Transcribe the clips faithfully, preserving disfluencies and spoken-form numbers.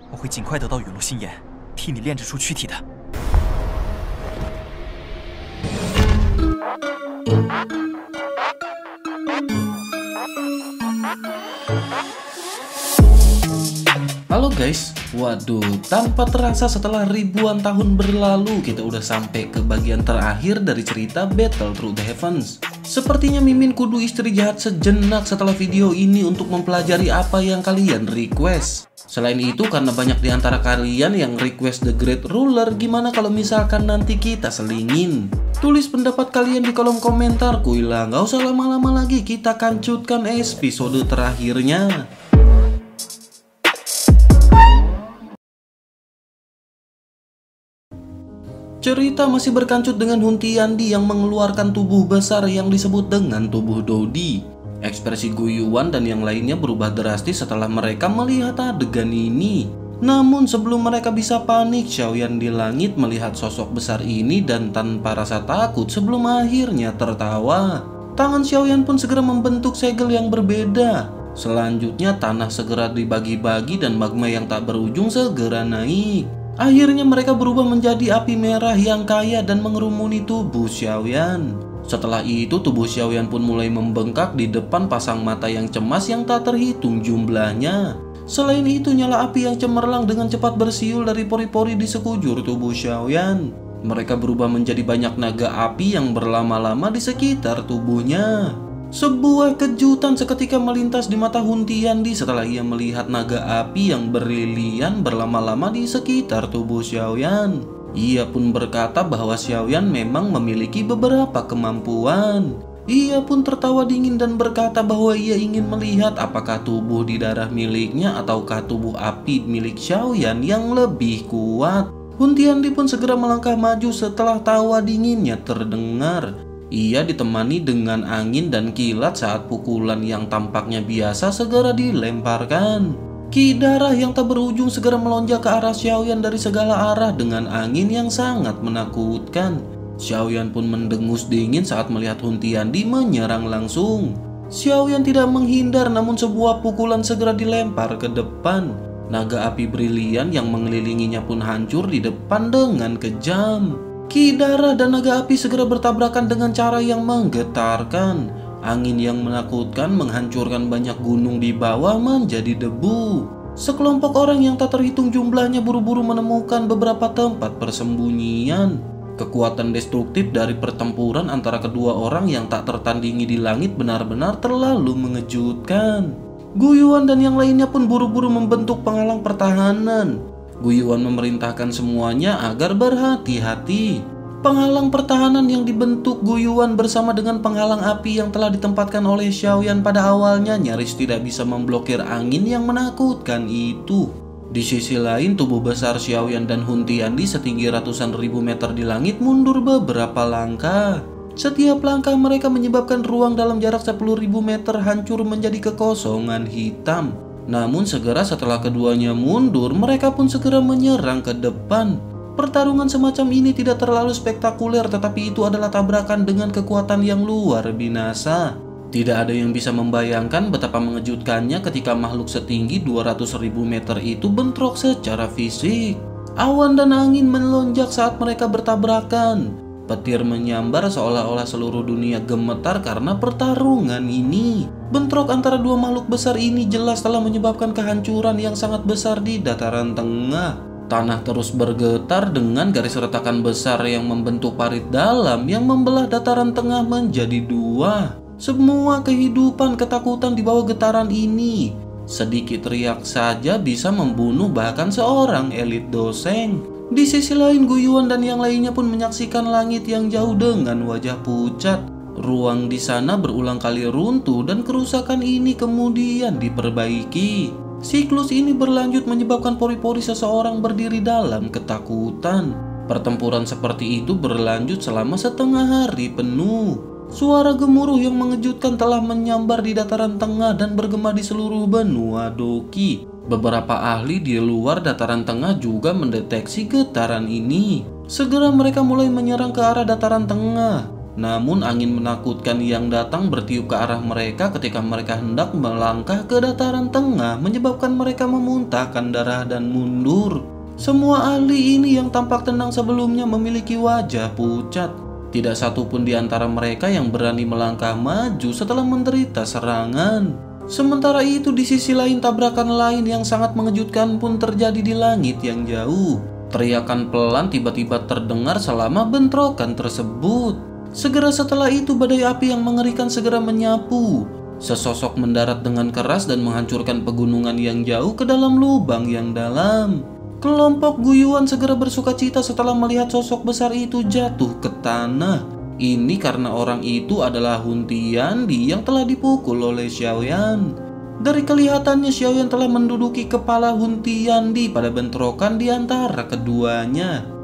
我会尽快得到陨落心炎，替你炼制出躯体的。 Halo guys, waduh, tanpa terasa setelah ribuan tahun berlalu kita udah sampai ke bagian terakhir dari cerita Battle Through the Heavens. Sepertinya Mimin kudu istirahat sejenak setelah video ini untuk mempelajari apa yang kalian request. Selain itu, karena banyak di antara kalian yang request The Great Ruler, gimana kalau misalkan nanti kita selingin? Tulis pendapat kalian di kolom komentar, kuilah. Nggak usah lama-lama lagi, kita kancutkan episode terakhirnya. Cerita masih berkancut dengan Huntiyandi yang mengeluarkan tubuh besar yang disebut dengan tubuh Dodi. Ekspresi Guyuan dan yang lainnya berubah drastis setelah mereka melihat adegan ini. Namun sebelum mereka bisa panik, Xiaoyan di langit melihat sosok besar ini dan tanpa rasa takut sebelum akhirnya tertawa. Tangan Xiaoyan pun segera membentuk segel yang berbeda. Selanjutnya tanah segera dibagi-bagi dan magma yang tak berujung segera naik. Akhirnya mereka berubah menjadi api merah yang kaya dan mengerumuni tubuh Xiaoyan. Setelah itu tubuh Xiaoyan pun mulai membengkak di depan pasang mata yang cemas yang tak terhitung jumlahnya. Selain itu nyala api yang cemerlang dengan cepat bersiul dari pori-pori di sekujur tubuh Xiaoyan. Mereka berubah menjadi banyak naga api yang berlama-lama di sekitar tubuhnya. Sebuah kejutan seketika melintas di mata Huntiyandi setelah ia melihat naga api yang berlilian berlama-lama di sekitar tubuh Xiaoyan. Ia pun berkata bahwa Xiaoyan memang memiliki beberapa kemampuan. Ia pun tertawa dingin dan berkata bahwa ia ingin melihat apakah tubuh di darah miliknya ataukah tubuh api milik Xiaoyan yang lebih kuat. Huntiyandi pun segera melangkah maju setelah tawa dinginnya terdengar. Ia ditemani dengan angin dan kilat saat pukulan yang tampaknya biasa segera dilemparkan. Ki darah yang tak berujung segera melonjak ke arah Xiaoyan dari segala arah dengan angin yang sangat menakutkan. Xiaoyan pun mendengus dingin saat melihat Huntiyandi menyerang langsung. Xiaoyan tidak menghindar namun sebuah pukulan segera dilempar ke depan. Naga api brilian yang mengelilinginya pun hancur di depan dengan kejam. Ki darah dan naga api segera bertabrakan dengan cara yang menggetarkan. Angin yang menakutkan menghancurkan banyak gunung di bawah menjadi debu. Sekelompok orang yang tak terhitung jumlahnya buru-buru menemukan beberapa tempat persembunyian. Kekuatan destruktif dari pertempuran antara kedua orang yang tak tertandingi di langit benar-benar terlalu mengejutkan. Guyuan dan yang lainnya pun buru-buru membentuk penghalang pertahanan. Guyuan memerintahkan semuanya agar berhati-hati. Penghalang pertahanan yang dibentuk Guyuan bersama dengan penghalang api yang telah ditempatkan oleh Xiaoyan pada awalnya nyaris tidak bisa memblokir angin yang menakutkan itu. Di sisi lain, tubuh besar Xiaoyan dan Huntiyandi setinggi ratusan ribu meter di langit mundur beberapa langkah. Setiap langkah mereka menyebabkan ruang dalam jarak sepuluh ribu meter hancur menjadi kekosongan hitam. Namun segera setelah keduanya mundur, mereka pun segera menyerang ke depan. Pertarungan semacam ini tidak terlalu spektakuler, tetapi itu adalah tabrakan dengan kekuatan yang luar binasa. Tidak ada yang bisa membayangkan betapa mengejutkannya ketika makhluk setinggi dua ratus ribu meter itu bentrok secara fisik. Awan dan angin melonjak saat mereka bertabrakan. Petir menyambar seolah-olah seluruh dunia gemetar karena pertarungan ini. Bentrok antara dua makhluk besar ini jelas telah menyebabkan kehancuran yang sangat besar di dataran tengah. Tanah terus bergetar dengan garis retakan besar yang membentuk parit dalam yang membelah dataran tengah menjadi dua. Semua kehidupan ketakutan di bawah getaran ini. Sedikit riak saja bisa membunuh bahkan seorang elit doseng. Di sisi lain, Guyuan dan yang lainnya pun menyaksikan langit yang jauh dengan wajah pucat. Ruang di sana berulang kali runtuh dan kerusakan ini kemudian diperbaiki. Siklus ini berlanjut menyebabkan pori-pori seseorang berdiri dalam ketakutan. Pertempuran seperti itu berlanjut selama setengah hari penuh. Suara gemuruh yang mengejutkan telah menyambar di dataran tengah dan bergema di seluruh benua Doki. Beberapa ahli di luar dataran tengah juga mendeteksi getaran ini. Segera mereka mulai menyerang ke arah dataran tengah. Namun angin menakutkan yang datang bertiup ke arah mereka ketika mereka hendak melangkah ke dataran tengah, menyebabkan mereka memuntahkan darah dan mundur. Semua ahli ini yang tampak tenang sebelumnya memiliki wajah pucat. Tidak satu pun di antara mereka yang berani melangkah maju setelah menderita serangan. Sementara itu di sisi lain, tabrakan lain yang sangat mengejutkan pun terjadi di langit yang jauh. Teriakan pelan tiba-tiba terdengar selama bentrokan tersebut. Segera setelah itu badai api yang mengerikan segera menyapu. Sesosok mendarat dengan keras dan menghancurkan pegunungan yang jauh ke dalam lubang yang dalam. Kelompok Guyuan segera bersukacita setelah melihat sosok besar itu jatuh ke tanah. Ini karena orang itu adalah Hun Tiandi yang telah dipukul oleh Xiaoyan. Dari kelihatannya Xiaoyan telah menduduki kepala Hun Tiandi pada bentrokan di antara keduanya.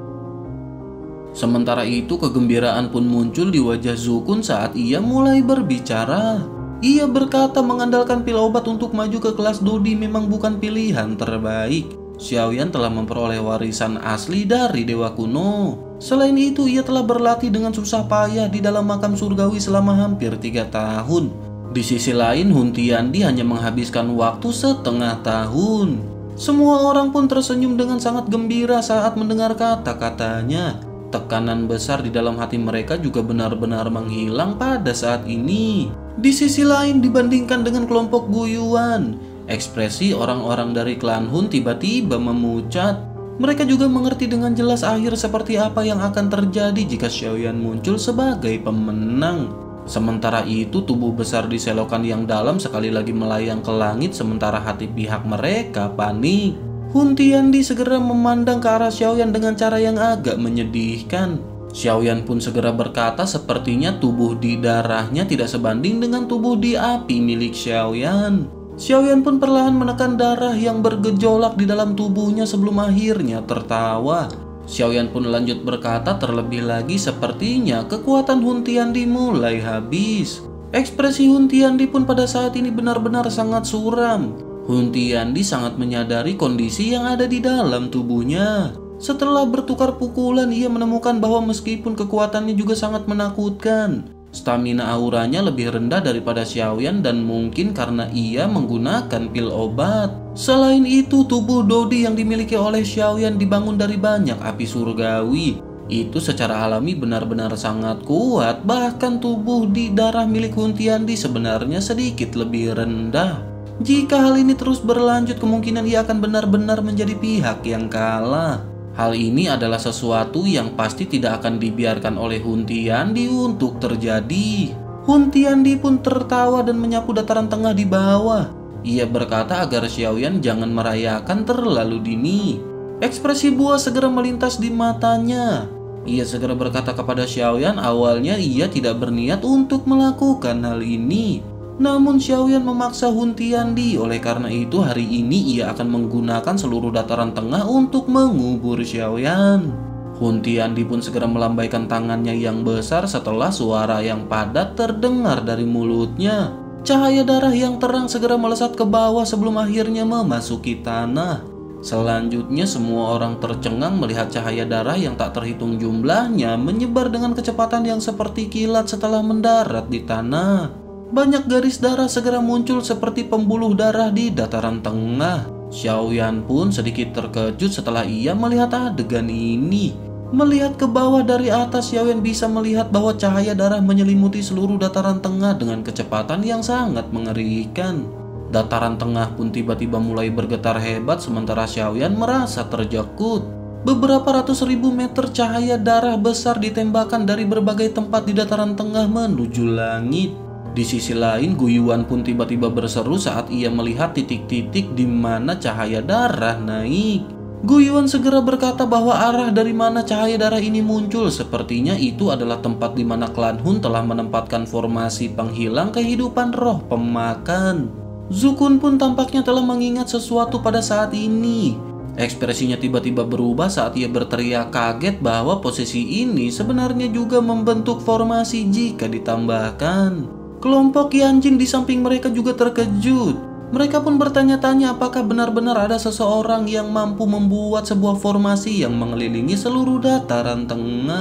Sementara itu kegembiraan pun muncul di wajah Zukun saat ia mulai berbicara. Ia berkata mengandalkan pil obat untuk maju ke kelas Dodi memang bukan pilihan terbaik. Xiaoyan telah memperoleh warisan asli dari Dewa Kuno. Selain itu ia telah berlatih dengan susah payah di dalam makam surgawi selama hampir tiga tahun. Di sisi lain Hun Tiandi hanya menghabiskan waktu setengah tahun. Semua orang pun tersenyum dengan sangat gembira saat mendengar kata-katanya. Tekanan besar di dalam hati mereka juga benar-benar menghilang pada saat ini. Di sisi lain, dibandingkan dengan kelompok Guyuan, ekspresi orang-orang dari klan Hun tiba-tiba memucat. Mereka juga mengerti dengan jelas akhir seperti apa yang akan terjadi jika Xiaoyan muncul sebagai pemenang. Sementara itu, tubuh besar di selokan yang dalam sekali lagi melayang ke langit sementara hati pihak mereka panik. Hun Tiandi segera memandang ke arah Xiaoyan dengan cara yang agak menyedihkan. Xiaoyan pun segera berkata sepertinya tubuh di darahnya tidak sebanding dengan tubuh di api milik Xiaoyan. Xiaoyan pun perlahan menekan darah yang bergejolak di dalam tubuhnya sebelum akhirnya tertawa. Xiaoyan pun lanjut berkata terlebih lagi sepertinya kekuatan Hun Tiandi mulai habis. Ekspresi Hun Tiandi pun pada saat ini benar-benar sangat suram. Hun Tiandi sangat menyadari kondisi yang ada di dalam tubuhnya. Setelah bertukar pukulan, ia menemukan bahwa meskipun kekuatannya juga sangat menakutkan, stamina auranya lebih rendah daripada Xiaoyan dan mungkin karena ia menggunakan pil obat. Selain itu, tubuh Dodi yang dimiliki oleh Xiaoyan dibangun dari banyak api surgawi. Itu secara alami benar-benar sangat kuat, bahkan tubuh di darah milik Hun Tiandi sebenarnya sedikit lebih rendah. Jika hal ini terus berlanjut, kemungkinan ia akan benar-benar menjadi pihak yang kalah. Hal ini adalah sesuatu yang pasti tidak akan dibiarkan oleh Hun Tiandi untuk terjadi. Hun Tiandi pun tertawa dan menyapu dataran tengah di bawah. Ia berkata agar Xiaoyan jangan merayakan terlalu dini. Ekspresi buah segera melintas di matanya. Ia segera berkata kepada Xiaoyan awalnya ia tidak berniat untuk melakukan hal ini. Namun Xiaoyan memaksa Hun Tiandi, oleh karena itu hari ini ia akan menggunakan seluruh dataran tengah untuk mengubur Xiaoyan. Hun Tiandi pun segera melambaikan tangannya yang besar setelah suara yang padat terdengar dari mulutnya. Cahaya darah yang terang segera melesat ke bawah sebelum akhirnya memasuki tanah. Selanjutnya semua orang tercengang melihat cahaya darah yang tak terhitung jumlahnya menyebar dengan kecepatan yang seperti kilat setelah mendarat di tanah. Banyak garis darah segera muncul seperti pembuluh darah di dataran tengah. Xiaoyan pun sedikit terkejut setelah ia melihat adegan ini. Melihat ke bawah dari atas, Xiaoyan bisa melihat bahwa cahaya darah menyelimuti seluruh dataran tengah dengan kecepatan yang sangat mengerikan. Dataran tengah pun tiba-tiba mulai bergetar hebat sementara Xiaoyan merasa terjakut. Beberapa ratus ribu meter cahaya darah besar ditembakkan dari berbagai tempat di dataran tengah menuju langit. Di sisi lain, Guyuan pun tiba-tiba berseru saat ia melihat titik-titik di mana cahaya darah naik. Guyuan segera berkata bahwa arah dari mana cahaya darah ini muncul sepertinya itu adalah tempat di mana klan Hun telah menempatkan formasi penghilang kehidupan roh pemakan. Zukun pun tampaknya telah mengingat sesuatu pada saat ini. Ekspresinya tiba-tiba berubah saat ia berteriak kaget bahwa posisi ini sebenarnya juga membentuk formasi jika ditambahkan. Kelompok Yanjin di samping mereka juga terkejut. Mereka pun bertanya-tanya apakah benar-benar ada seseorang yang mampu membuat sebuah formasi yang mengelilingi seluruh dataran tengah.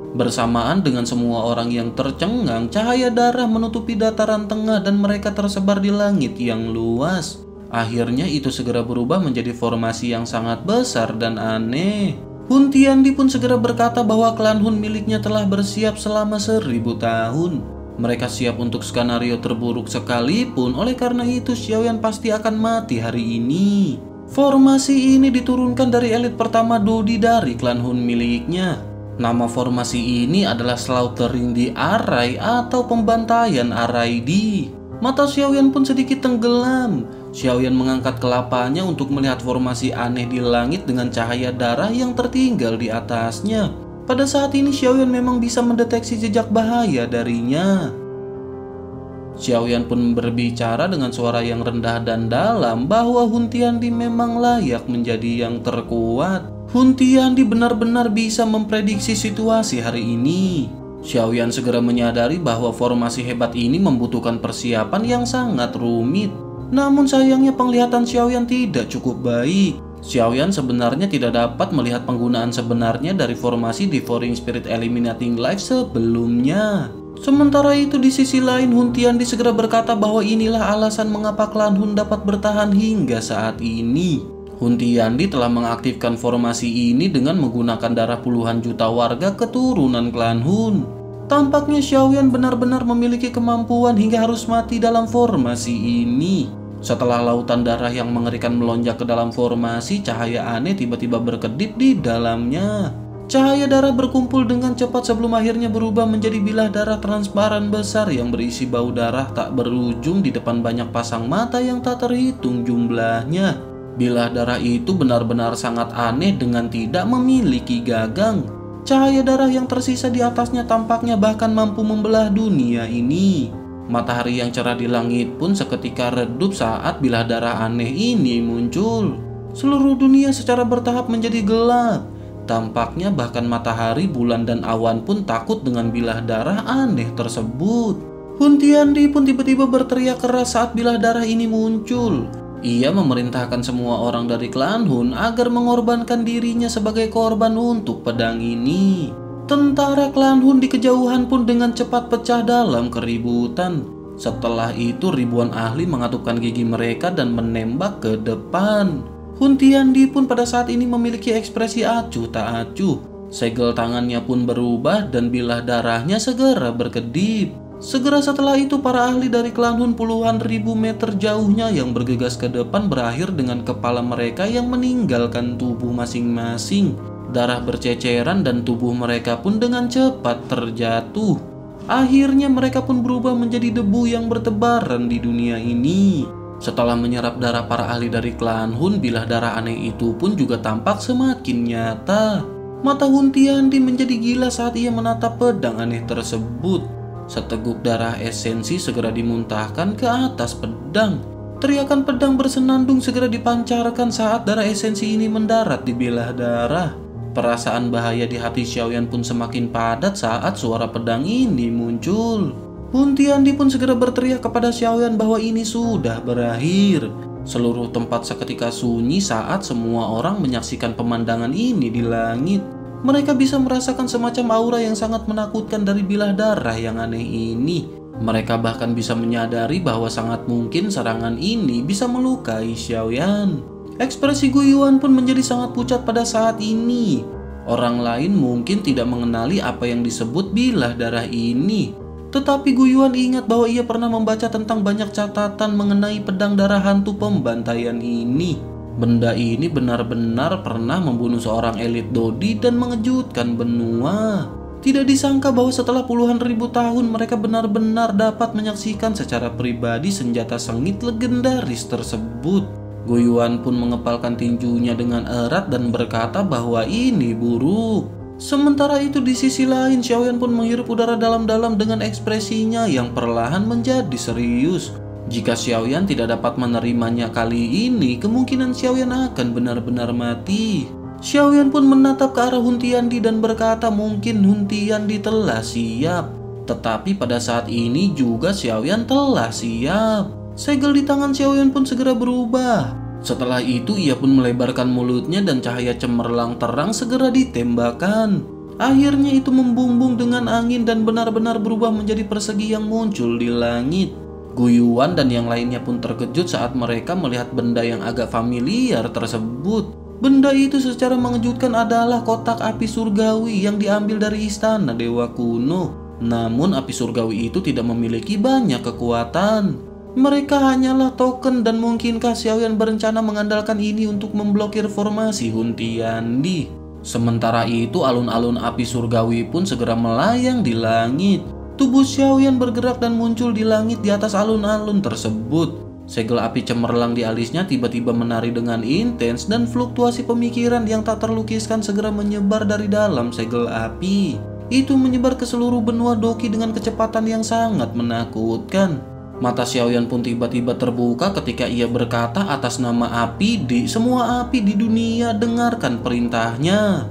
Bersamaan dengan semua orang yang tercengang, cahaya darah menutupi dataran tengah dan mereka tersebar di langit yang luas. Akhirnya itu segera berubah menjadi formasi yang sangat besar dan aneh. Hun Tiandi pun segera berkata bahwa klan Hun miliknya telah bersiap selama seribu tahun. Mereka siap untuk skenario terburuk sekalipun, oleh karena itu Xiaoyan pasti akan mati hari ini. Formasi ini diturunkan dari elit pertama Dodi dari klan Hun miliknya. Nama formasi ini adalah Slaughtering the Array atau pembantaian Araidi. Mata Xiaoyan pun sedikit tenggelam. Xiaoyan mengangkat kelapanya untuk melihat formasi aneh di langit dengan cahaya darah yang tertinggal di atasnya. Pada saat ini Xiaoyan memang bisa mendeteksi jejak bahaya darinya. Xiaoyan pun berbicara dengan suara yang rendah dan dalam bahwa Hun Tiandi memang layak menjadi yang terkuat. Hun Tiandi benar-benar bisa memprediksi situasi hari ini. Xiaoyan segera menyadari bahwa formasi hebat ini membutuhkan persiapan yang sangat rumit. Namun sayangnya penglihatan Xiaoyan tidak cukup baik. Xiaoyan sebenarnya tidak dapat melihat penggunaan sebenarnya dari formasi Devouring Spirit Eliminating Life sebelumnya. Sementara itu di sisi lain Hun Tiandi segera berkata bahwa inilah alasan mengapa klan Hun dapat bertahan hingga saat ini. Hun Tiandi telah mengaktifkan formasi ini dengan menggunakan darah puluhan juta warga keturunan klan Hun. Tampaknya Xiaoyan benar-benar memiliki kemampuan hingga harus mati dalam formasi ini. Setelah lautan darah yang mengerikan melonjak ke dalam formasi, cahaya aneh tiba-tiba berkedip di dalamnya. Cahaya darah berkumpul dengan cepat sebelum akhirnya berubah menjadi bilah darah transparan besar yang berisi bau darah tak berujung di depan banyak pasang mata yang tak terhitung jumlahnya. Bilah darah itu benar-benar sangat aneh dengan tidak memiliki gagang. Cahaya darah yang tersisa di atasnya tampaknya bahkan mampu membelah dunia ini. Matahari yang cerah di langit pun seketika redup saat bilah darah aneh ini muncul. Seluruh dunia secara bertahap menjadi gelap. Tampaknya bahkan matahari, bulan, dan awan pun takut dengan bilah darah aneh tersebut. Hun Tiandi pun tiba-tiba berteriak keras saat bilah darah ini muncul. Ia memerintahkan semua orang dari klan Hun agar mengorbankan dirinya sebagai korban untuk pedang ini. Tentara klan Hun di kejauhan pun dengan cepat pecah dalam keributan. Setelah itu ribuan ahli mengatupkan gigi mereka dan menembak ke depan. Hun Tiandi pun pada saat ini memiliki ekspresi acuh tak acuh. Segel tangannya pun berubah dan bilah darahnya segera berkedip. Segera setelah itu para ahli dari klan Hun puluhan ribu meter jauhnya yang bergegas ke depan berakhir dengan kepala mereka yang meninggalkan tubuh masing-masing. Darah berceceran dan tubuh mereka pun dengan cepat terjatuh. Akhirnya mereka pun berubah menjadi debu yang bertebaran di dunia ini. Setelah menyerap darah para ahli dari klan Hun, bilah darah aneh itu pun juga tampak semakin nyata. Mata Hun Tiandi menjadi gila saat ia menatap pedang aneh tersebut. Seteguk darah esensi segera dimuntahkan ke atas pedang. Teriakan pedang bersenandung segera dipancarkan saat darah esensi ini mendarat di bilah darah. Perasaan bahaya di hati Xiaoyan pun semakin padat saat suara pedang ini muncul. Hun Tiandi pun segera berteriak kepada Xiaoyan bahwa ini sudah berakhir. Seluruh tempat seketika sunyi saat semua orang menyaksikan pemandangan ini di langit. Mereka bisa merasakan semacam aura yang sangat menakutkan dari bilah darah yang aneh ini. Mereka bahkan bisa menyadari bahwa sangat mungkin serangan ini bisa melukai Xiaoyan. Ekspresi Gu Yuan pun menjadi sangat pucat pada saat ini. Orang lain mungkin tidak mengenali apa yang disebut bilah darah ini. Tetapi Gu Yuan ingat bahwa ia pernah membaca tentang banyak catatan mengenai pedang darah hantu pembantaian ini. Benda ini benar-benar pernah membunuh seorang elit Dodi dan mengejutkan benua. Tidak disangka bahwa setelah puluhan ribu tahun mereka benar-benar dapat menyaksikan secara pribadi senjata sengit legendaris tersebut. Gu Yuan pun mengepalkan tinjunya dengan erat dan berkata bahwa ini buruk. Sementara itu di sisi lain Xiaoyan pun menghirup udara dalam-dalam dengan ekspresinya yang perlahan menjadi serius. Jika Xiaoyan tidak dapat menerimanya kali ini, kemungkinan Xiaoyan akan benar-benar mati. Xiaoyan pun menatap ke arah Hun Tiandi dan berkata mungkin Hun Tiandi telah siap. Tetapi pada saat ini juga Xiaoyan telah siap. Segel di tangan Xiaoyan pun segera berubah. Setelah itu ia pun melebarkan mulutnya dan cahaya cemerlang terang segera ditembakkan. Akhirnya itu membumbung dengan angin dan benar-benar berubah menjadi persegi yang muncul di langit. Guiyuan dan yang lainnya pun terkejut saat mereka melihat benda yang agak familiar tersebut. Benda itu secara mengejutkan adalah kotak api surgawi yang diambil dari istana dewa kuno. Namun api surgawi itu tidak memiliki banyak kekuatan. Mereka hanyalah token dan mungkinkah Xiaoyan berencana mengandalkan ini untuk memblokir formasi Huntiandi. Sementara itu alun-alun api surgawi pun segera melayang di langit. Tubuh Xiaoyan bergerak dan muncul di langit di atas alun-alun tersebut. Segel api cemerlang di alisnya tiba-tiba menari dengan intens dan fluktuasi pemikiran yang tak terlukiskan segera menyebar dari dalam segel api. Itu menyebar ke seluruh benua Doki dengan kecepatan yang sangat menakutkan. Mata Xiaoyan pun tiba-tiba terbuka ketika ia berkata atas nama api, di semua api di dunia dengarkan perintahnya.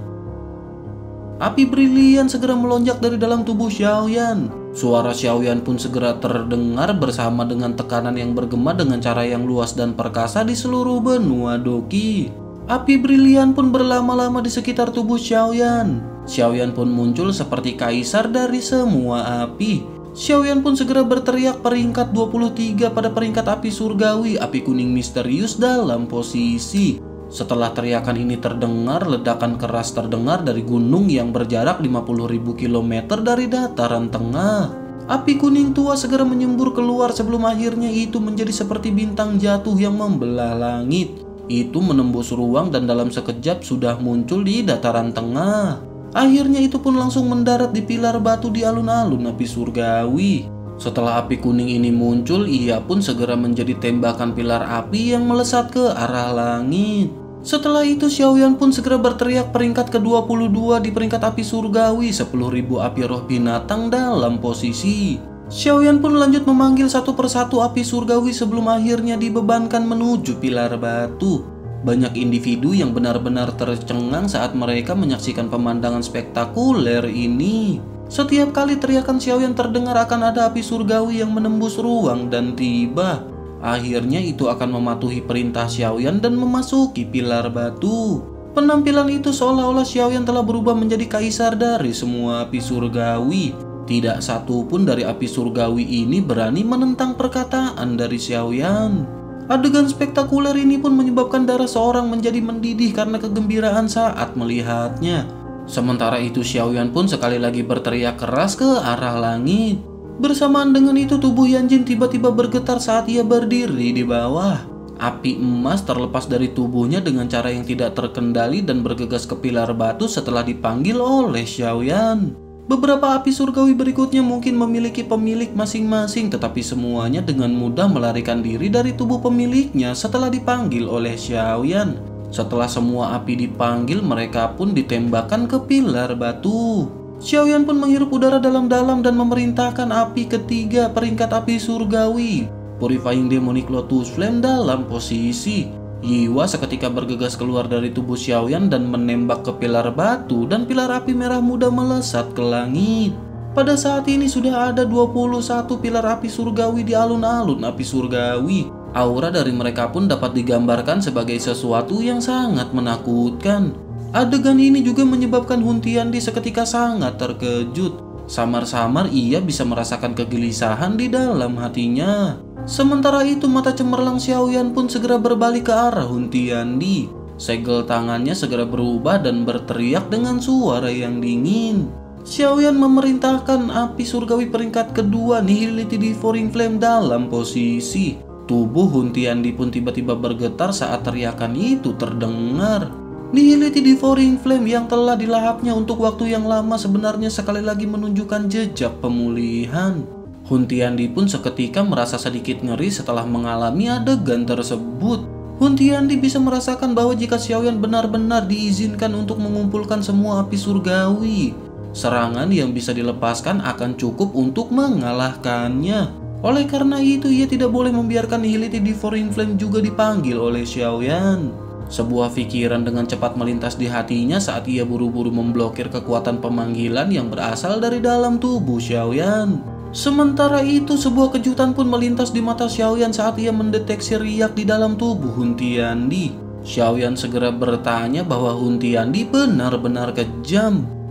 Api brilian segera melonjak dari dalam tubuh Xiaoyan. Suara Xiaoyan pun segera terdengar bersama dengan tekanan yang bergema dengan cara yang luas dan perkasa di seluruh benua Doki. Api brilian pun berlama-lama di sekitar tubuh Xiaoyan. Xiaoyan pun muncul seperti kaisar dari semua api. Xiaoyan pun segera berteriak peringkat dua puluh tiga pada peringkat api surgawi, api kuning misterius dalam posisi. Setelah teriakan ini terdengar, ledakan keras terdengar dari gunung yang berjarak lima puluh ribu kilometer dari dataran tengah. Api kuning tua segera menyembur keluar sebelum akhirnya itu menjadi seperti bintang jatuh yang membelah langit. Itu menembus ruang dan dalam sekejap sudah muncul di dataran tengah. Akhirnya itu pun langsung mendarat di pilar batu di alun-alun api surgawi. Setelah api kuning ini muncul, ia pun segera menjadi tembakan pilar api yang melesat ke arah langit. Setelah itu Xiaoyan pun segera berteriak peringkat ke dua puluh dua di peringkat api surgawi, sepuluh ribu api roh binatang dalam posisi. Xiaoyan pun lanjut memanggil satu persatu api surgawi sebelum akhirnya dibebankan menuju pilar batu. Banyak individu yang benar-benar tercengang saat mereka menyaksikan pemandangan spektakuler ini. Setiap kali teriakan Xiaoyan terdengar akan ada api surgawi yang menembus ruang dan tiba. Akhirnya itu akan mematuhi perintah Xiaoyan dan memasuki pilar batu. Penampilan itu seolah-olah Xiaoyan telah berubah menjadi kaisar dari semua api surgawi. Tidak satu pun dari api surgawi ini berani menentang perkataan dari Xiaoyan. Adegan spektakuler ini pun menyebabkan darah seorang menjadi mendidih karena kegembiraan saat melihatnya. Sementara itu Xiaoyan pun sekali lagi berteriak keras ke arah langit. Bersamaan dengan itu tubuh Yanjin tiba-tiba bergetar saat ia berdiri di bawah. Api emas terlepas dari tubuhnya dengan cara yang tidak terkendali dan bergegas ke pilar batu setelah dipanggil oleh Xiaoyan. Beberapa api surgawi berikutnya mungkin memiliki pemilik masing-masing, tetapi semuanya dengan mudah melarikan diri dari tubuh pemiliknya setelah dipanggil oleh Xiaoyan. Setelah semua api dipanggil, mereka pun ditembakkan ke pilar batu. Xiaoyan pun menghirup udara dalam-dalam dan memerintahkan api ketiga peringkat api surgawi, Purifying Demonic Lotus Flame dalam posisi. Yiwa seketika bergegas keluar dari tubuh Xiaoyan dan menembak ke pilar batu dan pilar api merah muda melesat ke langit. Pada saat ini sudah ada dua puluh satu pilar api surgawi di alun-alun api surgawi. Aura dari mereka pun dapat digambarkan sebagai sesuatu yang sangat menakutkan. Adegan ini juga menyebabkan Huntiandi seketika sangat terkejut. Samar-samar ia bisa merasakan kegelisahan di dalam hatinya. Sementara itu mata cemerlang Xiaoyan pun segera berbalik ke arah Huntiandi. Segel tangannya segera berubah dan berteriak dengan suara yang dingin. Xiaoyan memerintahkan api surgawi peringkat kedua Nihility Devouring Flame dalam posisi. Tubuh Huntiandi pun tiba-tiba bergetar saat teriakan itu terdengar. Nihility Devouring Flame yang telah dilahapnya untuk waktu yang lama sebenarnya sekali lagi menunjukkan jejak pemulihan. Huntiandi pun seketika merasa sedikit ngeri setelah mengalami adegan tersebut. Huntiandi bisa merasakan bahwa jika Xiaoyan benar-benar diizinkan untuk mengumpulkan semua api surgawi, serangan yang bisa dilepaskan akan cukup untuk mengalahkannya. Oleh karena itu, ia tidak boleh membiarkan Nihility Devouring Flame juga dipanggil oleh Xiaoyan. Sebuah pikiran dengan cepat melintas di hatinya saat ia buru-buru memblokir kekuatan pemanggilan yang berasal dari dalam tubuh Xiaoyan. Sementara itu, sebuah kejutan pun melintas di mata Xiaoyan saat ia mendeteksi riak di dalam tubuh Huntiandi. Xiaoyan segera bertanya bahwa Huntiandi benar-benar kejam.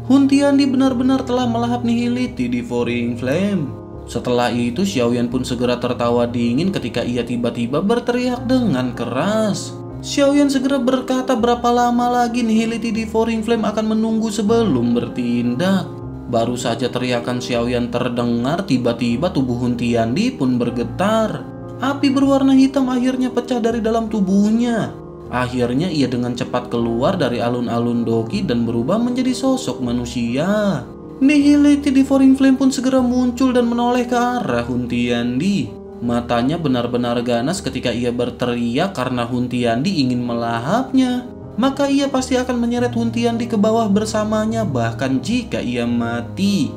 Hun Tiandi benar-benar telah melahap Nihility Devouring Flame. Setelah itu Xiaoyan pun segera tertawa dingin ketika ia tiba-tiba berteriak dengan keras. Xiaoyan segera berkata berapa lama lagi Nihility Devouring Flame akan menunggu sebelum bertindak. Baru saja teriakan Xiaoyan terdengar, tiba-tiba tubuh Hun Tiandi pun bergetar. Api berwarna hitam akhirnya pecah dari dalam tubuhnya. Akhirnya ia dengan cepat keluar dari alun-alun Doki dan berubah menjadi sosok manusia. Nihility Devouring Flame pun segera muncul dan menoleh ke arah Hun Tiandi. Matanya benar-benar ganas ketika ia berteriak karena Hun Tiandi ingin melahapnya. Maka ia pasti akan menyeret Hun Tiandi ke bawah bersamanya bahkan jika ia mati.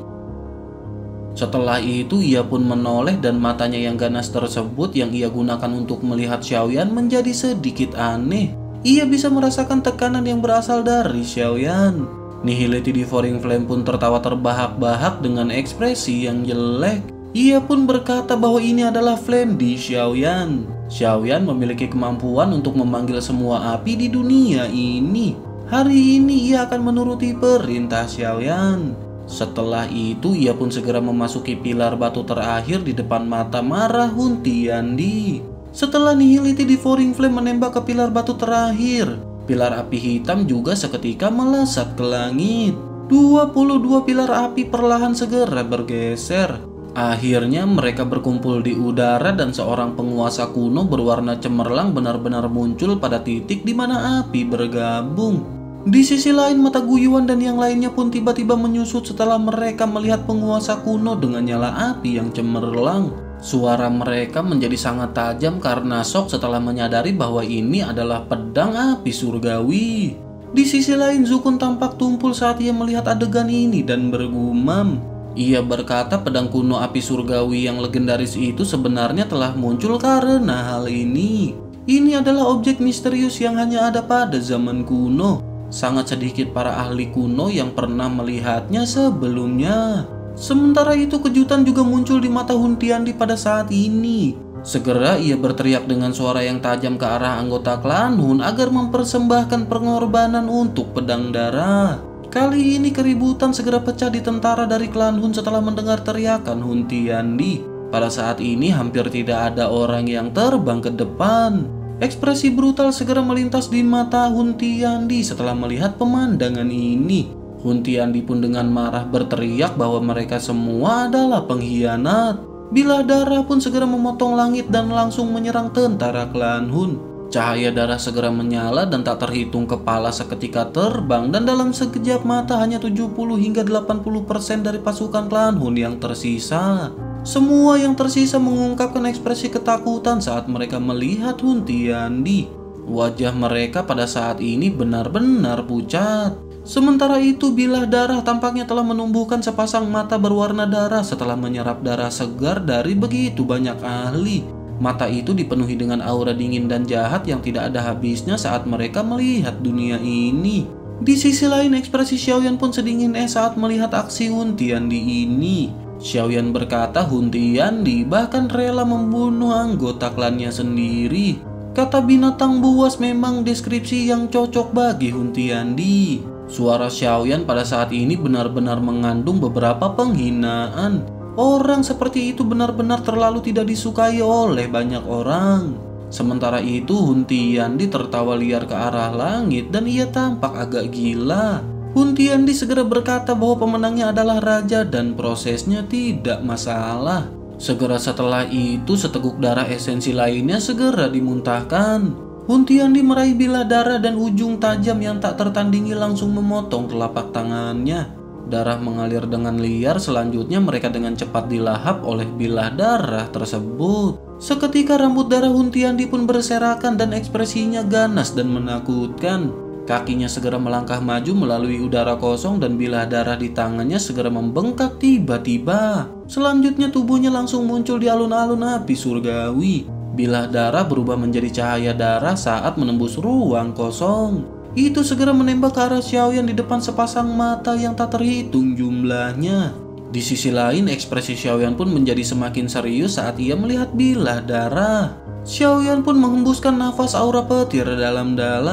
Setelah itu ia pun menoleh dan matanya yang ganas tersebut yang ia gunakan untuk melihat Xiaoyan menjadi sedikit aneh. Ia bisa merasakan tekanan yang berasal dari Xiaoyan. Nihility Devouring Flame pun tertawa terbahak-bahak dengan ekspresi yang jelek. Ia pun berkata bahwa ini adalah flame di Xiaoyan. Xiaoyan memiliki kemampuan untuk memanggil semua api di dunia ini. Hari ini ia akan menuruti perintah Xiaoyan. Setelah itu ia pun segera memasuki pilar batu terakhir di depan mata marah Hun Tiandi. Setelah Nihility Devouring Flame menembak ke pilar batu terakhir, pilar api hitam juga seketika melesat ke langit. dua puluh dua pilar api perlahan segera bergeser. Akhirnya mereka berkumpul di udara dan seorang penguasa kuno berwarna cemerlang benar-benar muncul pada titik di mana api bergabung. Di sisi lain mata Guiyuan dan yang lainnya pun tiba-tiba menyusut setelah mereka melihat penguasa kuno dengan nyala api yang cemerlang. Suara mereka menjadi sangat tajam karena shock setelah menyadari bahwa ini adalah pedang api surgawi. Di sisi lain Zukun tampak tumpul saat ia melihat adegan ini dan bergumam. Ia berkata pedang kuno api surgawi yang legendaris itu sebenarnya telah muncul karena hal ini. Ini adalah objek misterius yang hanya ada pada zaman kuno. Sangat sedikit para ahli kuno yang pernah melihatnya sebelumnya. Sementara itu kejutan juga muncul di mata Hun Tiandi pada saat ini. Segera ia berteriak dengan suara yang tajam ke arah anggota klan Hun agar mempersembahkan pengorbanan untuk pedang darah. Kali ini keributan segera pecah di tentara dari klan Hun setelah mendengar teriakan Hun Tiandi. Pada saat ini hampir tidak ada orang yang terbang ke depan. Ekspresi brutal segera melintas di mata Hun Tiandi setelah melihat pemandangan ini. Hun Tiandi pun dengan marah berteriak bahwa mereka semua adalah pengkhianat. Bilah darah pun segera memotong langit dan langsung menyerang tentara klan Hun. Cahaya darah segera menyala dan tak terhitung kepala seketika terbang dan dalam sekejap mata hanya tujuh puluh hingga delapan puluh persen dari pasukan klan Hun yang tersisa. Semua yang tersisa mengungkapkan ekspresi ketakutan saat mereka melihat Hun Tiandi. Wajah mereka pada saat ini benar-benar pucat. Sementara itu bilah darah tampaknya telah menumbuhkan sepasang mata berwarna darah setelah menyerap darah segar dari begitu banyak ahli. Mata itu dipenuhi dengan aura dingin dan jahat yang tidak ada habisnya saat mereka melihat dunia ini. Di sisi lain ekspresi Xiaoyan pun sedingin es saat melihat aksi Hun Tiandi ini. Xiaoyan berkata Hun Tiandi bahkan rela membunuh anggota klannya sendiri. Kata binatang buas memang deskripsi yang cocok bagi Hun Tiandi. Suara Xiaoyan pada saat ini benar-benar mengandung beberapa penghinaan. Orang seperti itu benar-benar terlalu tidak disukai oleh banyak orang. Sementara itu Hun Tiandi tertawa liar ke arah langit dan ia tampak agak gila. Hun Tiandi segera berkata bahwa pemenangnya adalah raja dan prosesnya tidak masalah. Segera setelah itu seteguk darah esensi lainnya segera dimuntahkan. Hun Tiandi meraih bilah darah dan ujung tajam yang tak tertandingi langsung memotong telapak tangannya. Darah mengalir dengan liar, selanjutnya mereka dengan cepat dilahap oleh bilah darah tersebut. Seketika rambut darah Hun Tiandi pun berserakan dan ekspresinya ganas dan menakutkan. Kakinya segera melangkah maju melalui udara kosong dan bilah darah di tangannya segera membengkak tiba-tiba. Selanjutnya tubuhnya langsung muncul di alun-alun api surgawi. Bilah darah berubah menjadi cahaya darah saat menembus ruang kosong. Itu segera menembak ke arah Xiaoyan di depan sepasang mata yang tak terhitung jumlahnya. Di sisi lain ekspresi Xiaoyan pun menjadi semakin serius saat ia melihat bilah darah. Xiaoyan pun menghembuskan nafas aura petir dalam-dalam.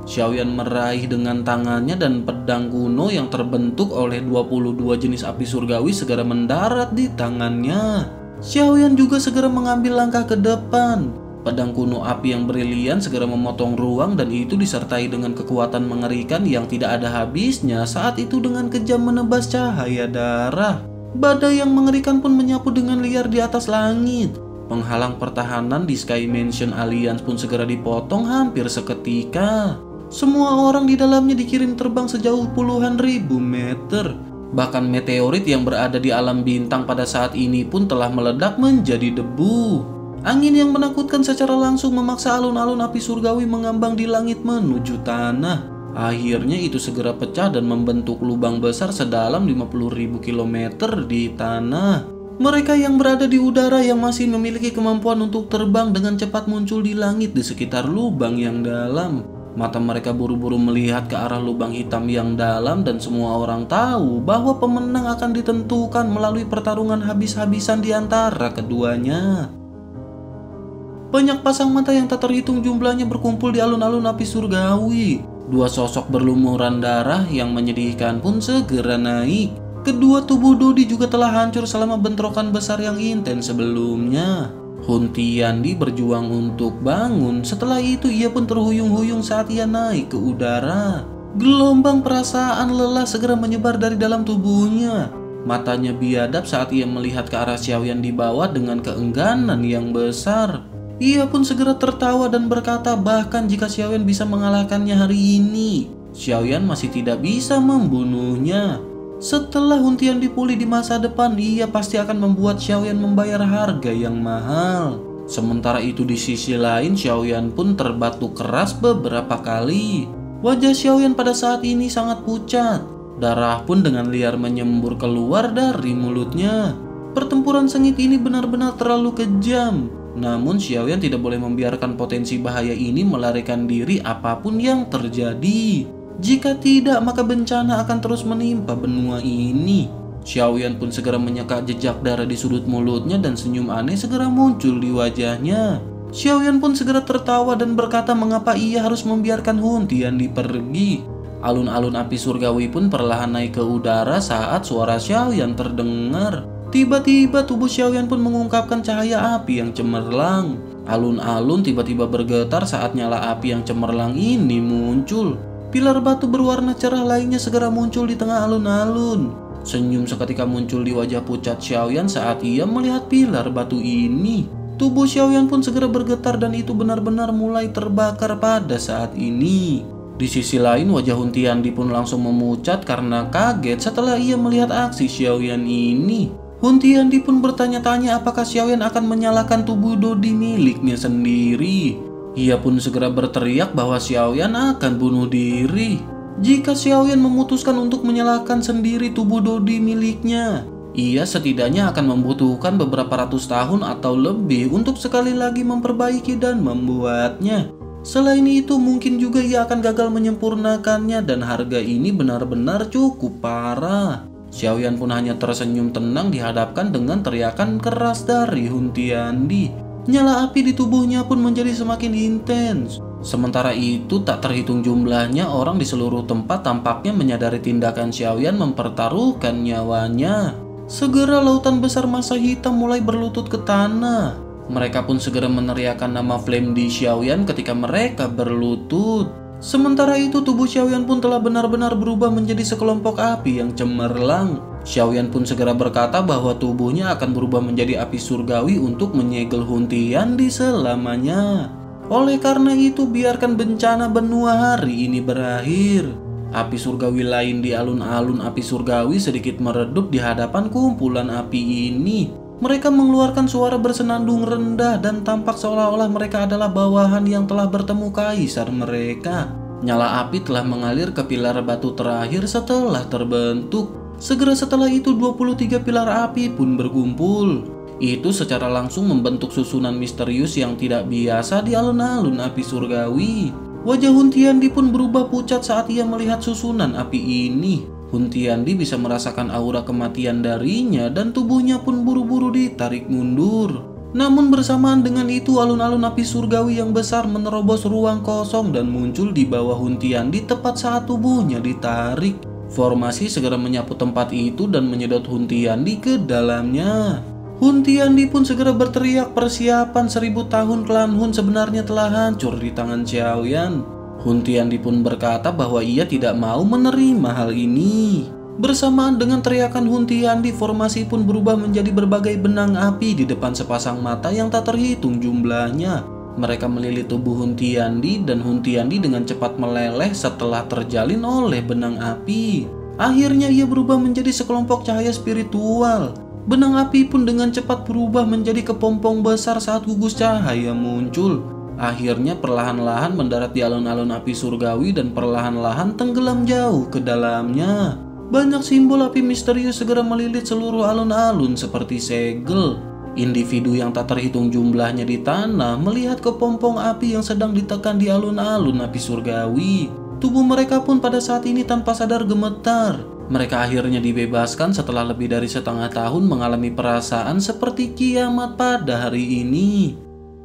Xiaoyan meraih dengan tangannya dan pedang kuno yang terbentuk oleh dua puluh dua jenis api surgawi segera mendarat di tangannya. Xiaoyan juga segera mengambil langkah ke depan. Pedang kuno api yang brilian segera memotong ruang dan itu disertai dengan kekuatan mengerikan yang tidak ada habisnya. Saat itu dengan kejam menebas cahaya darah. Badai yang mengerikan pun menyapu dengan liar di atas langit. Penghalang pertahanan di Sky Mansion Alliance pun segera dipotong hampir seketika. Semua orang di dalamnya dikirim terbang sejauh puluhan ribu meter. Bahkan meteorit yang berada di alam bintang pada saat ini pun telah meledak menjadi debu. Angin yang menakutkan secara langsung memaksa alun-alun api surgawi mengambang di langit menuju tanah. Akhirnya itu segera pecah dan membentuk lubang besar sedalam lima puluh ribu kilometer di tanah. Mereka yang berada di udara yang masih memiliki kemampuan untuk terbang dengan cepat muncul di langit di sekitar lubang yang dalam. Mata mereka buru-buru melihat ke arah lubang hitam yang dalam dan semua orang tahu bahwa pemenang akan ditentukan melalui pertarungan habis-habisan di antara keduanya. Banyak pasang mata yang tak terhitung jumlahnya berkumpul di alun-alun api surgawi. Dua sosok berlumuran darah yang menyedihkan pun segera naik. Kedua tubuh Dodi juga telah hancur selama bentrokan besar yang intens sebelumnya. Hun Tiandi berjuang untuk bangun. Setelah itu ia pun terhuyung-huyung saat ia naik ke udara. Gelombang perasaan lelah segera menyebar dari dalam tubuhnya. Matanya biadab saat ia melihat ke arah Xiaoyan di bawah dengan keengganan yang besar. Ia pun segera tertawa dan berkata bahkan jika Xiaoyan bisa mengalahkannya hari ini, Xiaoyan masih tidak bisa membunuhnya. Setelah Hun Tiandi pulih di masa depan, ia pasti akan membuat Xiaoyan membayar harga yang mahal. Sementara itu di sisi lain, Xiaoyan pun terbatuk keras beberapa kali. Wajah Xiaoyan pada saat ini sangat pucat. Darah pun dengan liar menyembur keluar dari mulutnya. Pertempuran sengit ini benar-benar terlalu kejam. Namun Xiaoyan tidak boleh membiarkan potensi bahaya ini melarikan diri apapun yang terjadi. Jika tidak, maka bencana akan terus menimpa benua ini. Xiaoyan pun segera menyeka jejak darah di sudut mulutnya dan senyum aneh segera muncul di wajahnya. Xiaoyan pun segera tertawa dan berkata mengapa ia harus membiarkan Hun Tiandi pergi. Alun-alun api surgawi pun perlahan naik ke udara saat suara Xiaoyan terdengar. Tiba-tiba tubuh Xiaoyan pun mengungkapkan cahaya api yang cemerlang. Alun-alun tiba-tiba bergetar saat nyala api yang cemerlang ini muncul. Pilar batu berwarna cerah lainnya segera muncul di tengah alun-alun. Senyum seketika muncul di wajah pucat Xiaoyan saat ia melihat pilar batu ini. Tubuh Xiaoyan pun segera bergetar dan itu benar-benar mulai terbakar pada saat ini. Di sisi lain wajah Hun Tiandi pun langsung memucat karena kaget setelah ia melihat aksi Xiaoyan ini. Hun Tiandi pun bertanya-tanya apakah Xiaoyan akan menyalakan tubuh Dodi miliknya sendiri. Ia pun segera berteriak bahwa Xiaoyan akan bunuh diri. Jika Xiaoyan memutuskan untuk menyalakan sendiri tubuh Dodi miliknya, ia setidaknya akan membutuhkan beberapa ratus tahun atau lebih untuk sekali lagi memperbaiki dan membuatnya. Selain itu mungkin juga ia akan gagal menyempurnakannya dan harga ini benar-benar cukup parah. Xiaoyan pun hanya tersenyum tenang dihadapkan dengan teriakan keras dari Hun Tiandi. Nyala api di tubuhnya pun menjadi semakin intens. Sementara itu tak terhitung jumlahnya orang di seluruh tempat tampaknya menyadari tindakan Xiaoyan mempertaruhkan nyawanya. Segera lautan besar massa hitam mulai berlutut ke tanah. Mereka pun segera meneriakkan nama Flame di Xiaoyan ketika mereka berlutut. Sementara itu tubuh Xiaoyan pun telah benar-benar berubah menjadi sekelompok api yang cemerlang. Xiaoyan pun segera berkata bahwa tubuhnya akan berubah menjadi api surgawi untuk menyegel Hun Tiandi selamanya. Oleh karena itu biarkan bencana benua hari ini berakhir. Api surgawi lain di alun-alun api surgawi sedikit meredup di hadapan kumpulan api ini. Mereka mengeluarkan suara bersenandung rendah dan tampak seolah-olah mereka adalah bawahan yang telah bertemu kaisar mereka. Nyala api telah mengalir ke pilar batu terakhir setelah terbentuk. Segera setelah itu dua puluh tiga pilar api pun berkumpul. Itu secara langsung membentuk susunan misterius yang tidak biasa di alun-alun api surgawi. Wajah Hun Tiandi pun berubah pucat saat ia melihat susunan api ini. Hun Tiandi bisa merasakan aura kematian darinya dan tubuhnya pun buru-buru ditarik mundur. Namun bersamaan dengan itu alun-alun api surgawi yang besar menerobos ruang kosong dan muncul di bawah Hun Tiandi tepat saat tubuhnya ditarik. Formasi segera menyapu tempat itu dan menyedot Hun Tiandi ke dalamnya. Hun Tiandi pun segera berteriak persiapan seribu tahun klan Hun sebenarnya telah hancur di tangan Xiaoyan. Hun Tiandi pun berkata bahwa ia tidak mau menerima hal ini. Bersamaan dengan teriakan Hun Tiandi, formasi pun berubah menjadi berbagai benang api di depan sepasang mata yang tak terhitung jumlahnya. Mereka melilit tubuh Hun Tiandi dan Hun Tiandi dengan cepat meleleh setelah terjalin oleh benang api. Akhirnya ia berubah menjadi sekelompok cahaya spiritual. Benang api pun dengan cepat berubah menjadi kepompong besar saat gugus cahaya muncul. Akhirnya perlahan-lahan mendarat di alun-alun api surgawi dan perlahan-lahan tenggelam jauh ke dalamnya. Banyak simbol api misterius segera melilit seluruh alun-alun seperti segel. Individu yang tak terhitung jumlahnya di tanah melihat kepompong api yang sedang ditekan di alun-alun api surgawi. Tubuh mereka pun pada saat ini tanpa sadar gemetar. Mereka akhirnya dibebaskan setelah lebih dari setengah tahun mengalami perasaan seperti kiamat pada hari ini.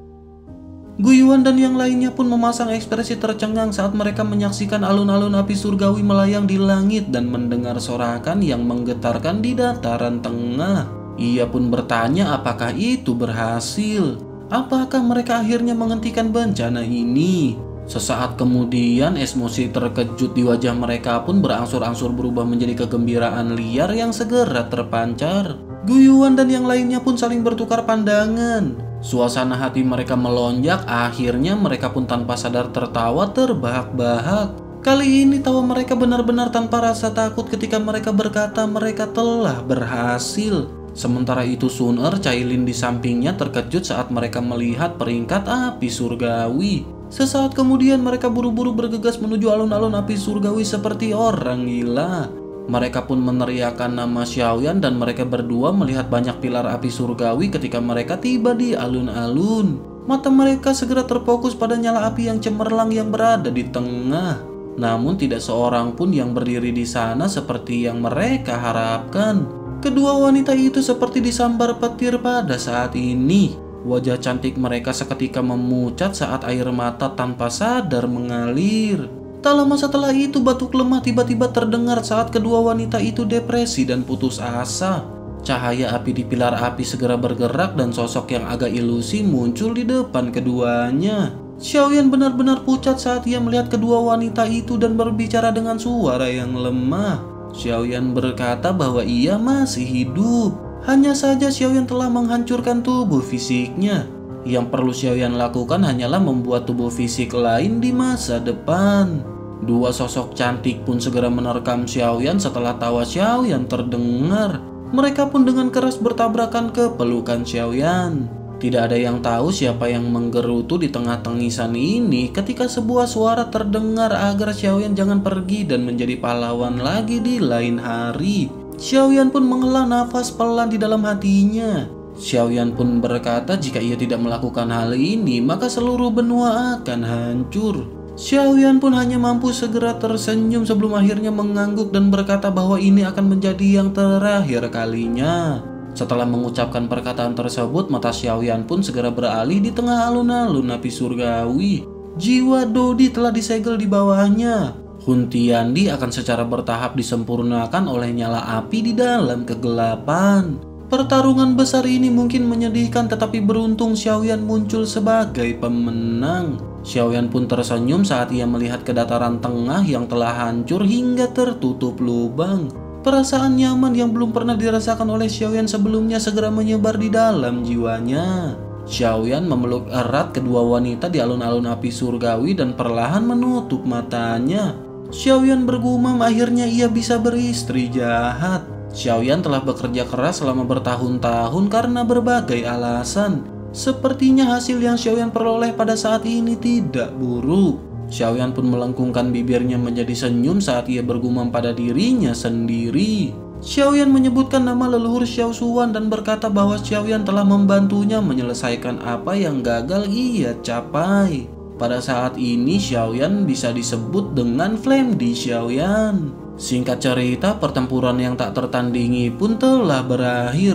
Gu Yuan dan yang lainnya pun memasang ekspresi tercengang saat mereka menyaksikan alun-alun api surgawi melayang di langit dan mendengar sorakan yang menggetarkan di dataran tengah. Ia pun bertanya apakah itu berhasil. Apakah mereka akhirnya menghentikan bencana ini? Sesaat kemudian emosi terkejut di wajah mereka pun berangsur-angsur berubah menjadi kegembiraan liar yang segera terpancar. Gu Yuan dan yang lainnya pun saling bertukar pandangan. Suasana hati mereka melonjak, akhirnya mereka pun tanpa sadar tertawa terbahak-bahak. Kali ini tawa mereka benar-benar tanpa rasa takut ketika mereka berkata mereka telah berhasil. Sementara itu Sun Er, Cailin di sampingnya terkejut saat mereka melihat peringkat api surgawi. Sesaat kemudian mereka buru-buru bergegas menuju alun-alun api surgawi seperti orang gila. Mereka pun meneriakkan nama Xiaoyan dan mereka berdua melihat banyak pilar api surgawi ketika mereka tiba di alun-alun. Mata mereka segera terfokus pada nyala api yang cemerlang yang berada di tengah. Namun tidak seorang pun yang berdiri di sana seperti yang mereka harapkan. Kedua wanita itu seperti disambar petir pada saat ini. Wajah cantik mereka seketika memucat saat air mata tanpa sadar mengalir. Tak lama setelah itu batuk lemah tiba-tiba terdengar saat kedua wanita itu depresi dan putus asa. Cahaya api di pilar api segera bergerak dan sosok yang agak ilusi muncul di depan keduanya. Xiaoyan benar-benar pucat saat ia melihat kedua wanita itu dan berbicara dengan suara yang lemah. Xiaoyan berkata bahwa ia masih hidup. Hanya saja Xiaoyan telah menghancurkan tubuh fisiknya. Yang perlu Xiaoyan lakukan hanyalah membuat tubuh fisik lain di masa depan. Dua sosok cantik pun segera menerkam Xiaoyan setelah tawa Xiaoyan terdengar. Mereka pun dengan keras bertabrakan ke pelukan Xiaoyan. Tidak ada yang tahu siapa yang menggerutu di tengah tangisan ini ketika sebuah suara terdengar agar Xiaoyan jangan pergi dan menjadi pahlawan lagi di lain hari. Xiaoyan pun menghela nafas pelan di dalam hatinya. Xiaoyan pun berkata jika ia tidak melakukan hal ini maka seluruh benua akan hancur. Xiaoyan pun hanya mampu segera tersenyum sebelum akhirnya mengangguk dan berkata bahwa ini akan menjadi yang terakhir kalinya. Setelah mengucapkan perkataan tersebut, mata Xiaoyan pun segera beralih di tengah alun-alun api surgawi. Jiwa Dodi telah disegel di bawahnya. Hun Tiandi akan secara bertahap disempurnakan oleh nyala api di dalam kegelapan. Pertarungan besar ini mungkin menyedihkan tetapi beruntung Xiaoyan muncul sebagai pemenang. Xiaoyan pun tersenyum saat ia melihat ke dataran tengah yang telah hancur hingga tertutup lubang. Perasaan nyaman yang belum pernah dirasakan oleh Xiaoyan sebelumnya segera menyebar di dalam jiwanya. Xiaoyan memeluk erat kedua wanita di alun-alun api surgawi dan perlahan menutup matanya. Xiaoyan bergumam akhirnya ia bisa beristri jahat. Xiaoyan telah bekerja keras selama bertahun-tahun karena berbagai alasan. Sepertinya hasil yang Xiaoyan peroleh pada saat ini tidak buruk. Xiaoyan pun melengkungkan bibirnya menjadi senyum saat ia bergumam pada dirinya sendiri. Xiaoyan menyebutkan nama leluhur Xiao Suwan dan berkata bahwa Xiaoyan telah membantunya menyelesaikan apa yang gagal ia capai. Pada saat ini Xiaoyan bisa disebut dengan Flame di Xiaoyan. Singkat cerita, pertempuran yang tak tertandingi pun telah berakhir.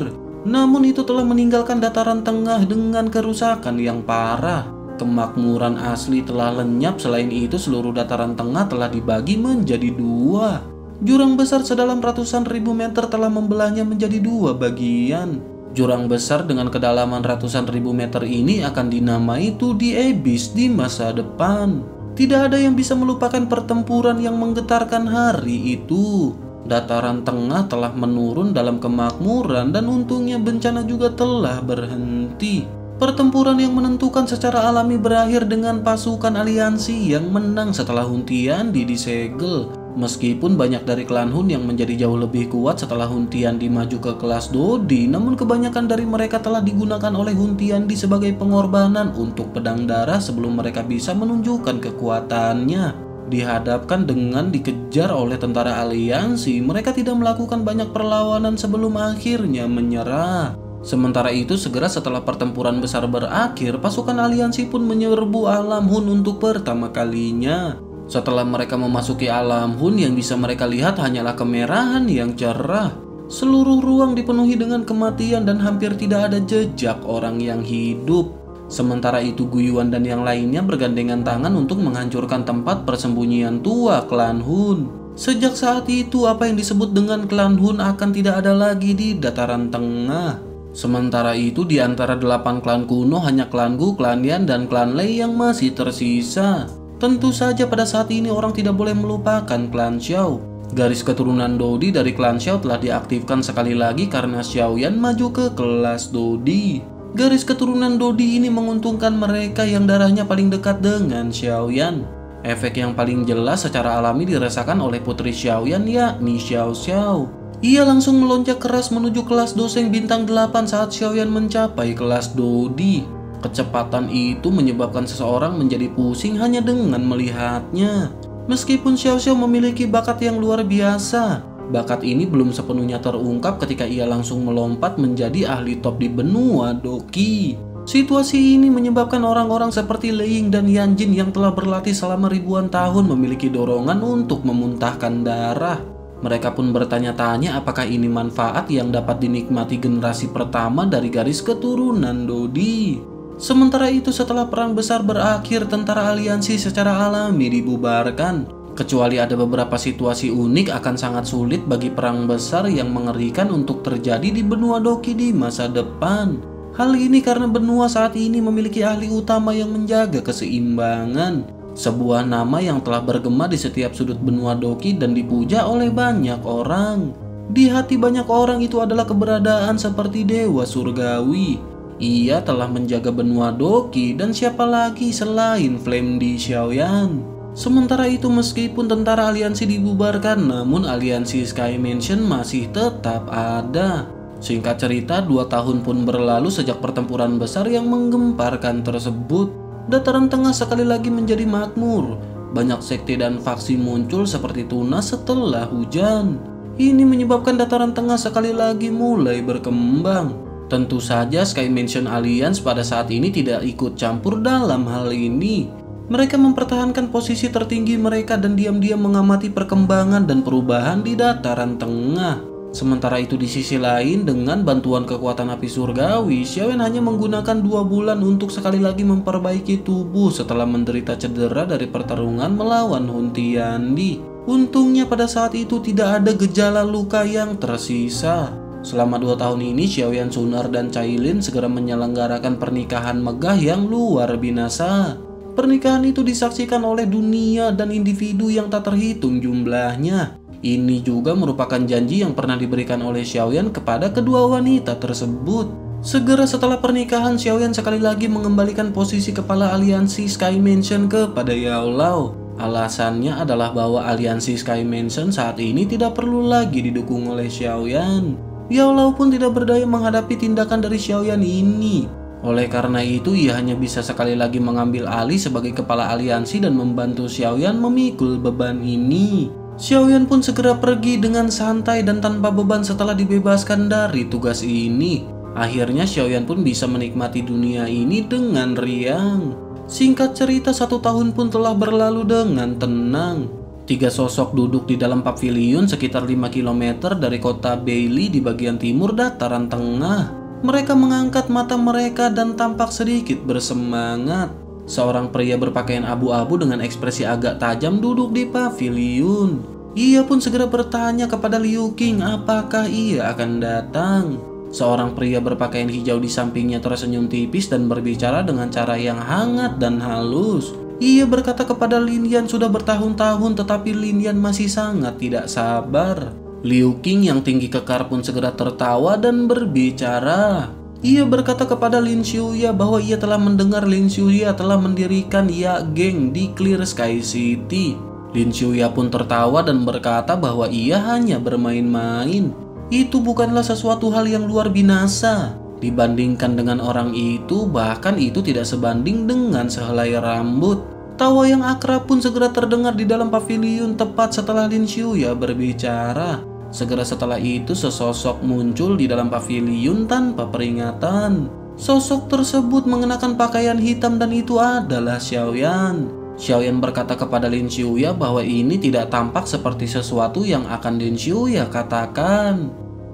namun itu telah meninggalkan dataran tengah dengan kerusakan yang parah. Kemakmuran asli telah lenyap, selain itu seluruh dataran tengah telah dibagi menjadi dua. Jurang besar sedalam ratusan ribu meter telah membelahnya menjadi dua bagian. Jurang besar dengan kedalaman ratusan ribu meter ini akan dinamai To The Abyss di masa depan. Tidak ada yang bisa melupakan pertempuran yang menggetarkan hari itu. Dataran tengah telah menurun dalam kemakmuran dan untungnya bencana juga telah berhenti. Pertempuran yang menentukan secara alami berakhir dengan pasukan aliansi yang menang setelah Huntiandi disegel. Meskipun banyak dari klan Hun yang menjadi jauh lebih kuat setelah Huntiandi maju ke kelas Dodi, namun kebanyakan dari mereka telah digunakan oleh Huntiandi sebagai pengorbanan untuk pedang darah sebelum mereka bisa menunjukkan kekuatannya. Dihadapkan dengan dikejar oleh tentara aliansi, mereka tidak melakukan banyak perlawanan sebelum akhirnya menyerah. Sementara itu, segera setelah pertempuran besar berakhir, pasukan aliansi pun menyerbu alam Hun untuk pertama kalinya. Setelah mereka memasuki alam Hun, yang bisa mereka lihat hanyalah kemerahan yang cerah. Seluruh ruang dipenuhi dengan kematian dan hampir tidak ada jejak orang yang hidup. Sementara itu, Guiyuan dan yang lainnya bergandengan tangan untuk menghancurkan tempat persembunyian tua klan Hun. Sejak saat itu, apa yang disebut dengan klan Hun akan tidak ada lagi di dataran tengah. Sementara itu, di antara delapan klan kuno, hanya klan Gu, klan Yan, dan klan Lei yang masih tersisa. Tentu saja pada saat ini orang tidak boleh melupakan klan Xiao. Garis keturunan Dodi dari klan Xiao telah diaktifkan sekali lagi karena Xiaoyan maju ke kelas Dodi. Garis keturunan Dodi ini menguntungkan mereka yang darahnya paling dekat dengan Xiaoyan. Efek yang paling jelas secara alami dirasakan oleh putri Xiaoyan, yakni Xiao Xiao. Ia langsung melonjak keras menuju kelas Doseng bintang delapan saat Xiaoyan mencapai kelas Dodi. Kecepatan itu menyebabkan seseorang menjadi pusing hanya dengan melihatnya. Meskipun Xiao Xiao memiliki bakat yang luar biasa, bakat ini belum sepenuhnya terungkap ketika ia langsung melompat menjadi ahli top di benua Doki. Situasi ini menyebabkan orang-orang seperti Lei Ying dan Yan Jin yang telah berlatih selama ribuan tahun memiliki dorongan untuk memuntahkan darah. Mereka pun bertanya-tanya apakah ini manfaat yang dapat dinikmati generasi pertama dari garis keturunan Dodi. Sementara itu, setelah perang besar berakhir, tentara aliansi secara alami dibubarkan. Kecuali ada beberapa situasi unik, akan sangat sulit bagi perang besar yang mengerikan untuk terjadi di benua Doki di masa depan. Hal ini karena benua saat ini memiliki ahli utama yang menjaga keseimbangan. Sebuah nama yang telah bergema di setiap sudut benua Doki dan dipuja oleh banyak orang. Di hati banyak orang itu adalah keberadaan seperti Dewa Surgawi. Ia telah menjaga benua Doki dan siapa lagi selain Flame Di Xiaoyan. Sementara itu, meskipun tentara aliansi dibubarkan, namun aliansi Sky Mansion masih tetap ada. Singkat cerita, dua tahun pun berlalu sejak pertempuran besar yang menggemparkan tersebut. Dataran tengah sekali lagi menjadi makmur. Banyak sekte dan faksi muncul seperti tunas setelah hujan. Ini menyebabkan dataran tengah sekali lagi mulai berkembang. Tentu saja Sky Mansion Alliance pada saat ini tidak ikut campur dalam hal ini. Mereka mempertahankan posisi tertinggi mereka dan diam-diam mengamati perkembangan dan perubahan di dataran tengah. Sementara itu di sisi lain, dengan bantuan kekuatan api surgawi, Xiaoyan hanya menggunakan dua bulan untuk sekali lagi memperbaiki tubuh setelah menderita cedera dari pertarungan melawan Huntiandi. Untungnya pada saat itu tidak ada gejala luka yang tersisa. Selama dua tahun ini, Xiaoyan Sunar dan Cailin segera menyelenggarakan pernikahan megah yang luar binasa. Pernikahan itu disaksikan oleh dunia dan individu yang tak terhitung jumlahnya. Ini juga merupakan janji yang pernah diberikan oleh Xiaoyan kepada kedua wanita tersebut. Segera setelah pernikahan, Xiaoyan sekali lagi mengembalikan posisi kepala aliansi Sky Mansion kepada Yao Lao. Alasannya adalah bahwa aliansi Sky Mansion saat ini tidak perlu lagi didukung oleh Xiaoyan. Yao Lao pun tidak berdaya menghadapi tindakan dari Xiaoyan ini. Oleh karena itu, ia hanya bisa sekali lagi mengambil alih sebagai kepala aliansi dan membantu Xiaoyan memikul beban ini. Xiaoyan pun segera pergi dengan santai dan tanpa beban setelah dibebaskan dari tugas ini. Akhirnya Xiaoyan pun bisa menikmati dunia ini dengan riang. Singkat cerita, satu tahun pun telah berlalu dengan tenang. Tiga sosok duduk di dalam paviliun sekitar lima kilometer dari kota Bailey di bagian timur dataran tengah. Mereka mengangkat mata mereka dan tampak sedikit bersemangat. Seorang pria berpakaian abu-abu dengan ekspresi agak tajam duduk di paviliun. Ia pun segera bertanya kepada Liu Qing apakah ia akan datang. Seorang pria berpakaian hijau di sampingnya tersenyum tipis dan berbicara dengan cara yang hangat dan halus. Ia berkata kepada Lin Yan sudah bertahun-tahun tetapi Lin Yan masih sangat tidak sabar. Liu Qing yang tinggi kekar pun segera tertawa dan berbicara. Ia berkata kepada Lin Xiuya bahwa ia telah mendengar Lin Xiuya telah mendirikan Ya Geng di Clear Sky City. Lin Xiuya pun tertawa dan berkata bahwa ia hanya bermain-main. Itu bukanlah sesuatu hal yang luar binasa. Dibandingkan dengan orang itu, bahkan itu tidak sebanding dengan sehelai rambut. Tawa yang akrab pun segera terdengar di dalam paviliun tepat setelah Lin Xiuya berbicara. Segera setelah itu sesosok muncul di dalam paviliun tanpa peringatan. Sosok tersebut mengenakan pakaian hitam dan itu adalah Xiaoyan. Xiaoyan berkata kepada Lin Xiuya bahwa ini tidak tampak seperti sesuatu yang akan Lin Xiuya katakan.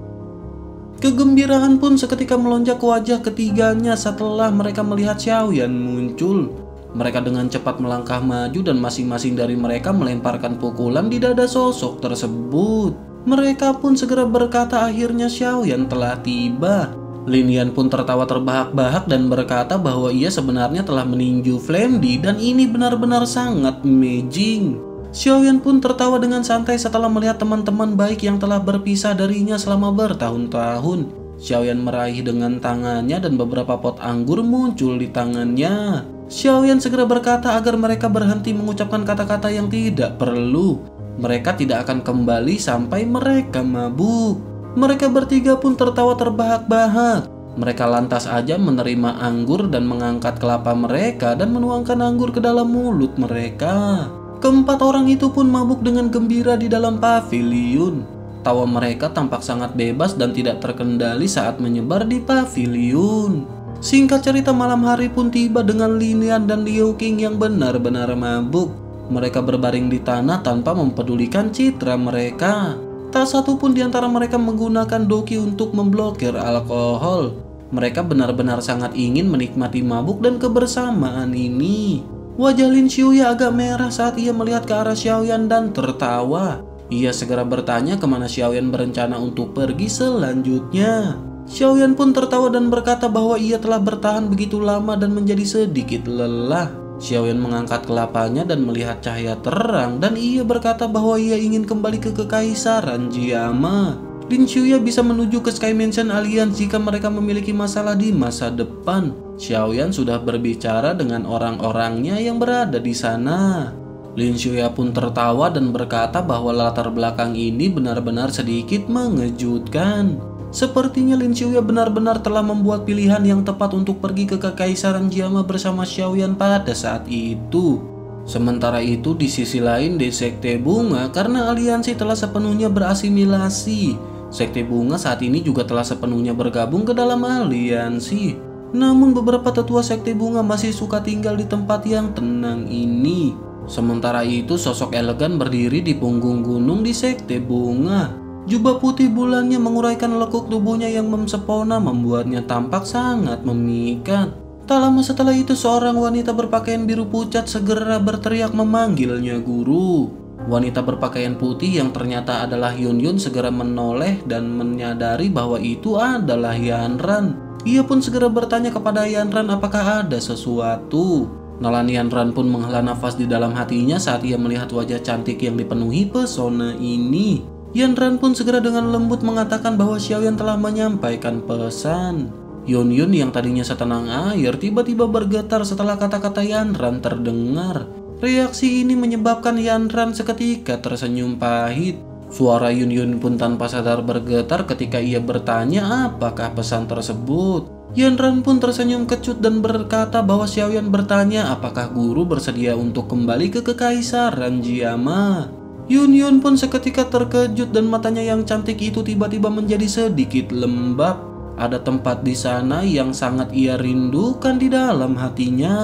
Kegembiraan pun seketika melonjak ke wajah ketiganya setelah mereka melihat Xiaoyan muncul. Mereka dengan cepat melangkah maju dan masing-masing dari mereka melemparkan pukulan di dada sosok tersebut. Mereka pun segera berkata akhirnya Xiaoyan telah tiba. Lin Yan pun tertawa terbahak-bahak dan berkata bahwa ia sebenarnya telah meninju Flamdy dan ini benar-benar sangat amazing. Xiaoyan pun tertawa dengan santai setelah melihat teman-teman baik yang telah berpisah darinya selama bertahun-tahun. Xiaoyan meraih dengan tangannya dan beberapa pot anggur muncul di tangannya. Xiaoyan segera berkata agar mereka berhenti mengucapkan kata-kata yang tidak perlu. Mereka tidak akan kembali sampai mereka mabuk. Mereka bertiga pun tertawa terbahak-bahak. Mereka lantas aja menerima anggur dan mengangkat kelapa mereka dan menuangkan anggur ke dalam mulut mereka. Keempat orang itu pun mabuk dengan gembira di dalam paviliun. Tawa mereka tampak sangat bebas dan tidak terkendali saat menyebar di paviliun. Singkat cerita malam hari pun tiba dengan Lin Yan dan Liu Qing yang benar-benar mabuk. Mereka berbaring di tanah tanpa mempedulikan citra mereka. Tak satu pun di antara mereka menggunakan doki untuk memblokir alkohol. Mereka benar-benar sangat ingin menikmati mabuk dan kebersamaan ini. Wajah Lin Xiuya agak merah saat ia melihat ke arah Xiaoyan dan tertawa. Ia segera bertanya kemana Xiaoyan berencana untuk pergi selanjutnya. Xiaoyan pun tertawa dan berkata bahwa ia telah bertahan begitu lama dan menjadi sedikit lelah. Xiaoyan mengangkat kelapanya dan melihat cahaya terang dan ia berkata bahwa ia ingin kembali ke Kekaisaran Jiama. Lin Xiuya bisa menuju ke Sky Mansion Alliance jika mereka memiliki masalah di masa depan. Xiaoyan sudah berbicara dengan orang-orangnya yang berada di sana. Lin Xiuya pun tertawa dan berkata bahwa latar belakang ini benar-benar sedikit mengejutkan. Sepertinya Lin Xiuya benar-benar telah membuat pilihan yang tepat untuk pergi ke Kekaisaran Jiama bersama Xiaoyan pada saat itu. Sementara itu di sisi lain di Sekte Bunga, karena aliansi telah sepenuhnya berasimilasi, Sekte Bunga saat ini juga telah sepenuhnya bergabung ke dalam aliansi. Namun beberapa tetua Sekte Bunga masih suka tinggal di tempat yang tenang ini. Sementara itu sosok elegan berdiri di punggung gunung di Sekte Bunga. Jubah putih bulannya menguraikan lekuk tubuhnya yang memsepona membuatnya tampak sangat memikat. Tak lama setelah itu seorang wanita berpakaian biru pucat segera berteriak memanggilnya guru. Wanita berpakaian putih yang ternyata adalah Yun Yun segera menoleh dan menyadari bahwa itu adalah Yanran. Ia pun segera bertanya kepada Yanran apakah ada sesuatu. Nalan Yanran pun menghela nafas di dalam hatinya saat ia melihat wajah cantik yang dipenuhi pesona ini. Yanran pun segera dengan lembut mengatakan bahwa Xiaoyan telah menyampaikan pesan. Yun Yun yang tadinya setenang air tiba-tiba bergetar setelah kata-kata Yanran terdengar. Reaksi ini menyebabkan Yanran seketika tersenyum pahit. Suara Yun Yun pun tanpa sadar bergetar ketika ia bertanya apakah pesan tersebut. Yanran pun tersenyum kecut dan berkata bahwa Xiaoyan bertanya apakah guru bersedia untuk kembali ke Kekaisaran Jiama. Yun Yun pun seketika terkejut dan matanya yang cantik itu tiba-tiba menjadi sedikit lembab. Ada tempat di sana yang sangat ia rindukan di dalam hatinya.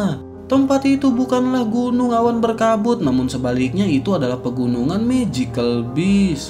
Tempat itu bukanlah gunung awan berkabut, namun sebaliknya itu adalah pegunungan Magical Beast.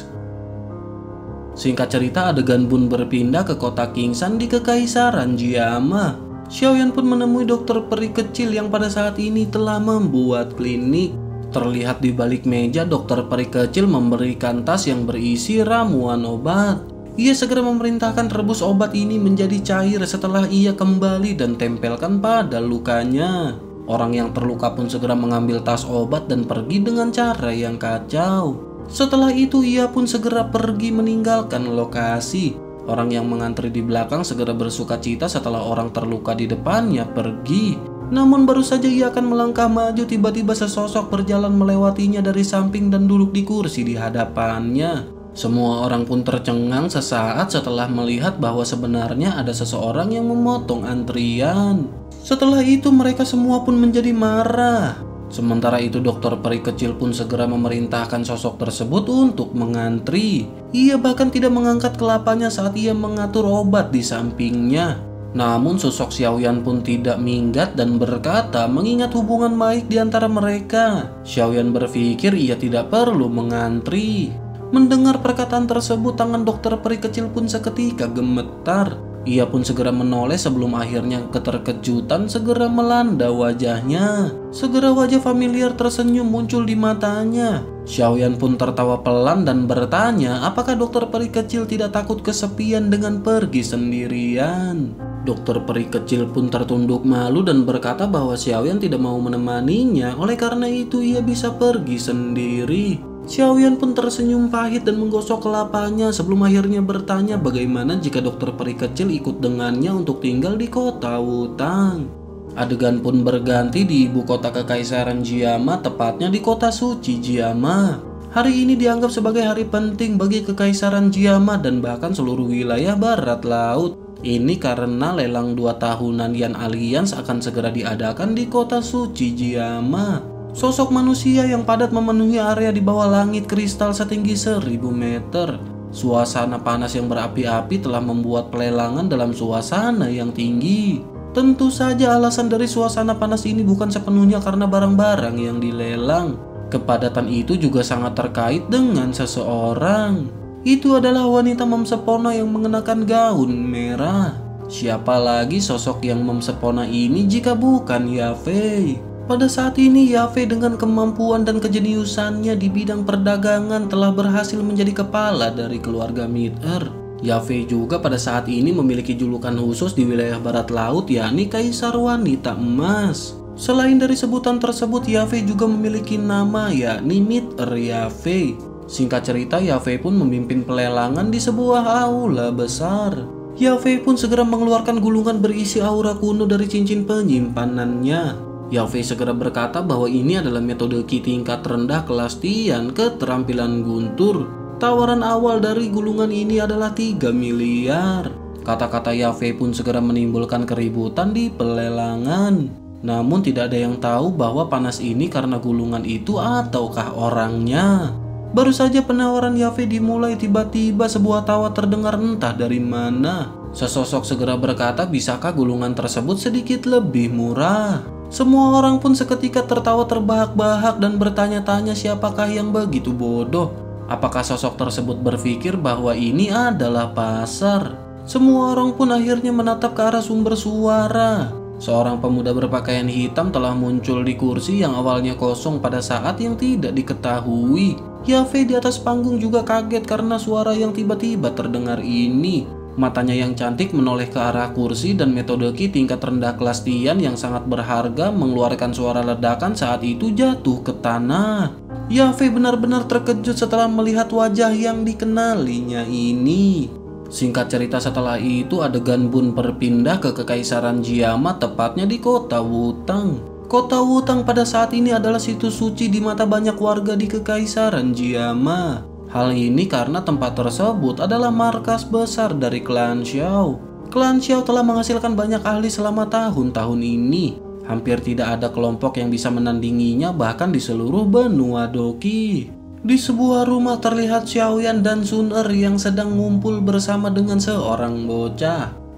Singkat cerita, adegan pun berpindah ke kota Kingsan di Kekaisaran Jiama. Xiaoyan pun menemui dokter peri kecil yang pada saat ini telah membuat klinik. Terlihat di balik meja, dokter peri kecil memberikan tas yang berisi ramuan obat. Ia segera memerintahkan rebus obat ini menjadi cair setelah ia kembali dan tempelkan pada lukanya. Orang yang terluka pun segera mengambil tas obat dan pergi dengan cara yang kacau. Setelah itu ia pun segera pergi meninggalkan lokasi. Orang yang mengantri di belakang segera bersukacita setelah orang terluka di depannya pergi. Namun baru saja ia akan melangkah maju, tiba-tiba sesosok berjalan melewatinya dari samping dan duduk di kursi di hadapannya. Semua orang pun tercengang sesaat setelah melihat bahwa sebenarnya ada seseorang yang memotong antrian. Setelah itu mereka semua pun menjadi marah. Sementara itu dokter peri kecil pun segera memerintahkan sosok tersebut untuk mengantri. Ia bahkan tidak mengangkat kelapanya saat ia mengatur obat di sampingnya. Namun sosok Xiaoyan pun tidak minggat dan berkata mengingat hubungan baik di antara mereka. Xiaoyan berpikir ia tidak perlu mengantri. Mendengar perkataan tersebut, tangan dokter peri kecil pun seketika gemetar. Ia pun segera menoleh sebelum akhirnya keterkejutan segera melanda wajahnya. Segera wajah familiar tersenyum muncul di matanya. Xiaoyan pun tertawa pelan dan bertanya, apakah dokter peri kecil tidak takut kesepian dengan pergi sendirian? Dokter peri kecil pun tertunduk malu dan berkata bahwa Xiaoyan tidak mau menemaninya, oleh karena itu ia bisa pergi sendiri. Xiaoyan pun tersenyum pahit dan menggosok kelapanya sebelum akhirnya bertanya bagaimana jika dokter peri kecil ikut dengannya untuk tinggal di kota Wutang. Adegan pun berganti di ibu kota Kekaisaran Jiama, tepatnya di kota suci Jiama. Hari ini dianggap sebagai hari penting bagi Kekaisaran Jiama dan bahkan seluruh wilayah barat laut. Ini karena lelang dua tahunan Yan Alliance akan segera diadakan di kota suci Jiama. Sosok manusia yang padat memenuhi area di bawah langit kristal setinggi seribu meter. Suasana panas yang berapi-api telah membuat pelelangan dalam suasana yang tinggi. Tentu saja alasan dari suasana panas ini bukan sepenuhnya karena barang-barang yang dilelang. Kepadatan itu juga sangat terkait dengan seseorang. Itu adalah wanita Memsepona yang mengenakan gaun merah. Siapa lagi sosok yang Memsepona ini jika bukan Yafei? Pada saat ini Yafei dengan kemampuan dan kejeniusannya di bidang perdagangan telah berhasil menjadi kepala dari keluarga Mid-Earth. Yafei juga pada saat ini memiliki julukan khusus di wilayah barat laut, yakni Kaisar Wanita Emas. Selain dari sebutan tersebut, Yafei juga memiliki nama yakni Mid-Earth Yafei. Singkat cerita, Yafei pun memimpin pelelangan di sebuah aula besar. Yafei pun segera mengeluarkan gulungan berisi aura kuno dari cincin penyimpanannya. Yafei segera berkata bahwa ini adalah metode ki tingkat rendah kelas Tian, keterampilan guntur. Tawaran awal dari gulungan ini adalah tiga miliar. Kata-kata Yafei pun segera menimbulkan keributan di pelelangan. Namun tidak ada yang tahu bahwa panas ini karena gulungan itu ataukah orangnya. Baru saja penawaran Yafei dimulai, tiba-tiba sebuah tawa terdengar entah dari mana. Sesosok segera berkata, bisakah gulungan tersebut sedikit lebih murah? Semua orang pun seketika tertawa terbahak-bahak dan bertanya-tanya siapakah yang begitu bodoh. Apakah sosok tersebut berpikir bahwa ini adalah pasar? Semua orang pun akhirnya menatap ke arah sumber suara. Seorang pemuda berpakaian hitam telah muncul di kursi yang awalnya kosong pada saat yang tidak diketahui. Yafei di atas panggung juga kaget karena suara yang tiba-tiba terdengar ini. Matanya yang cantik menoleh ke arah kursi dan metode ki tingkat rendah kelas Tian yang sangat berharga mengeluarkan suara ledakan saat itu jatuh ke tanah. Yafei benar-benar terkejut setelah melihat wajah yang dikenalinya ini. Singkat cerita, setelah itu adegan pun berpindah ke Kekaisaran Jiama, tepatnya di kota Wutang. Kota Wutang pada saat ini adalah situs suci di mata banyak warga di Kekaisaran Jiama. Hal ini karena tempat tersebut adalah markas besar dari klan Xiao. Klan Xiao telah menghasilkan banyak ahli selama tahun-tahun ini. Hampir tidak ada kelompok yang bisa menandinginya bahkan di seluruh benua Doki. Di sebuah rumah terlihat Xiaoyan dan Sun Er yang sedang ngumpul bersama dengan seorang bocah.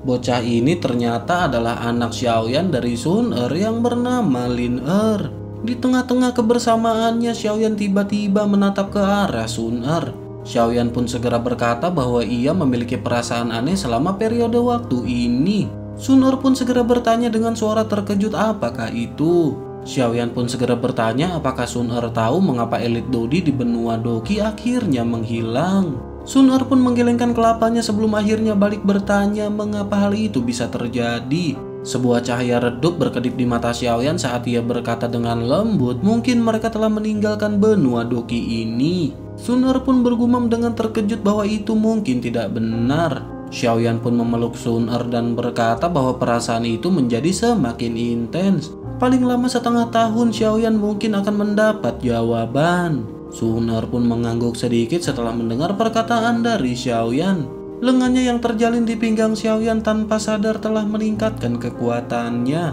Bocah ini ternyata adalah anak Xiaoyan dari Sun Er yang bernama Lin Er. Di tengah-tengah kebersamaannya, Xiaoyan tiba-tiba menatap ke arah Sun Er. Xiaoyan pun segera berkata bahwa ia memiliki perasaan aneh selama periode waktu ini. Sun Er pun segera bertanya dengan suara terkejut, apakah itu? Xiaoyan pun segera bertanya apakah Sun Er tahu mengapa elit Dodi di benua Doki akhirnya menghilang. Sun Er pun menggelengkan kelapanya sebelum akhirnya balik bertanya mengapa hal itu bisa terjadi. Sebuah cahaya redup berkedip di mata Xiaoyan saat ia berkata dengan lembut, mungkin mereka telah meninggalkan benua Doki ini. Sun Er pun bergumam dengan terkejut bahwa itu mungkin tidak benar. Xiaoyan pun memeluk Sun Er dan berkata bahwa perasaan itu menjadi semakin intens. Paling lama setengah tahun Xiaoyan mungkin akan mendapat jawaban. Sun Er pun mengangguk sedikit setelah mendengar perkataan dari Xiaoyan. Lengannya yang terjalin di pinggang Xiaoyan tanpa sadar telah meningkatkan kekuatannya.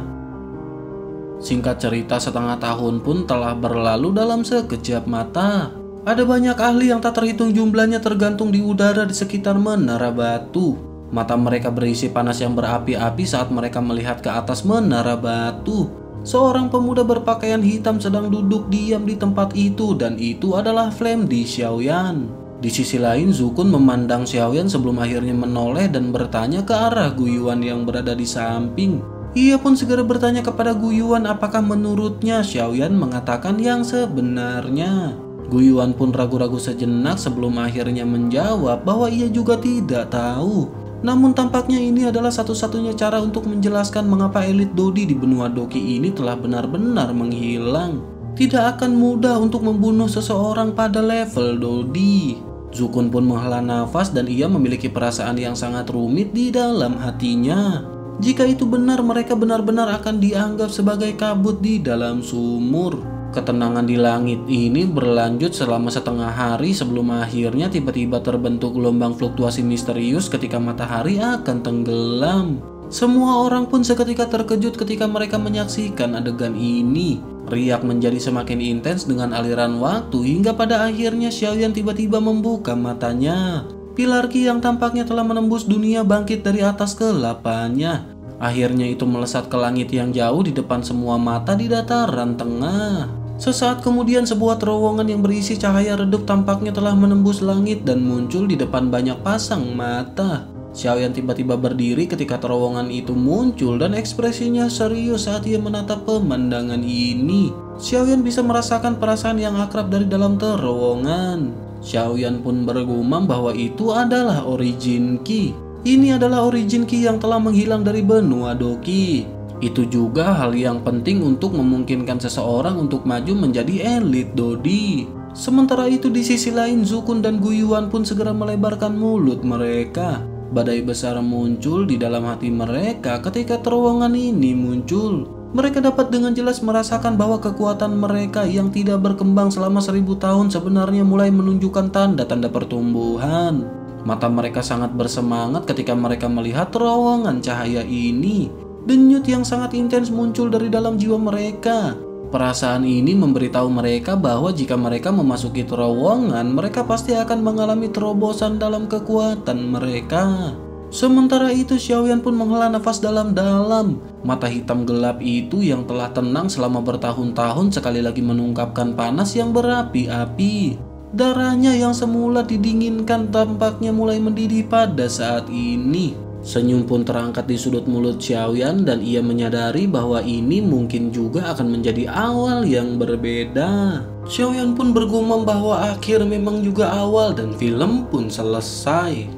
Singkat cerita, setengah tahun pun telah berlalu dalam sekejap mata. Ada banyak ahli yang tak terhitung jumlahnya tergantung di udara di sekitar menara batu. Mata mereka berisi panas yang berapi-api saat mereka melihat ke atas menara batu. Seorang pemuda berpakaian hitam sedang duduk diam di tempat itu, dan itu adalah Flame di Xiaoyan. Di sisi lain, Zukun memandang Xiaoyan sebelum akhirnya menoleh dan bertanya ke arah Guyuan yang berada di samping. Ia pun segera bertanya kepada Guyuan apakah menurutnya Xiaoyan mengatakan yang sebenarnya. Guyuan pun ragu-ragu sejenak sebelum akhirnya menjawab bahwa ia juga tidak tahu. Namun tampaknya ini adalah satu-satunya cara untuk menjelaskan mengapa elit Dodi di benua Doki ini telah benar-benar menghilang. Tidak akan mudah untuk membunuh seseorang pada level Dodi. Zukun pun menghela nafas dan ia memiliki perasaan yang sangat rumit di dalam hatinya. Jika itu benar, mereka benar-benar akan dianggap sebagai kabut di dalam sumur. Ketenangan di langit ini berlanjut selama setengah hari sebelum akhirnya tiba-tiba terbentuk gelombang fluktuasi misterius ketika matahari akan tenggelam. Semua orang pun seketika terkejut ketika mereka menyaksikan adegan ini. Riak menjadi semakin intens dengan aliran waktu hingga pada akhirnya Xiaoyan tiba-tiba membuka matanya. Pilar Qi yang tampaknya telah menembus dunia bangkit dari atas kelapannya. Akhirnya itu melesat ke langit yang jauh di depan semua mata di dataran tengah. Sesaat kemudian sebuah terowongan yang berisi cahaya redup tampaknya telah menembus langit dan muncul di depan banyak pasang mata. Xiaoyan tiba-tiba berdiri ketika terowongan itu muncul dan ekspresinya serius saat ia menatap pemandangan ini. Xiaoyan bisa merasakan perasaan yang akrab dari dalam terowongan. Xiaoyan pun bergumam bahwa itu adalah Origin Qi. Ini adalah Origin Qi yang telah menghilang dari benua Doki. Itu juga hal yang penting untuk memungkinkan seseorang untuk maju menjadi elit Dodi. Sementara itu di sisi lain, Zukun dan Guyuan pun segera melebarkan mulut mereka. Badai besar muncul di dalam hati mereka ketika terowongan ini muncul. Mereka dapat dengan jelas merasakan bahwa kekuatan mereka yang tidak berkembang selama seribu tahun sebenarnya mulai menunjukkan tanda-tanda pertumbuhan. Mata mereka sangat bersemangat ketika mereka melihat terowongan cahaya ini. Denyut yang sangat intens muncul dari dalam jiwa mereka. Perasaan ini memberitahu mereka bahwa jika mereka memasuki terowongan, mereka pasti akan mengalami terobosan dalam kekuatan mereka. Sementara itu, Xiaoyan pun menghela nafas dalam-dalam. Mata hitam gelap itu yang telah tenang selama bertahun-tahun sekali lagi menungkapkan panas yang berapi-api. Darahnya yang semula didinginkan tampaknya mulai mendidih pada saat ini. Senyum pun terangkat di sudut mulut Xiaoyan dan ia menyadari bahwa ini mungkin juga akan menjadi awal yang berbeda. Xiaoyan pun bergumam bahwa akhir memang juga awal dan film pun selesai.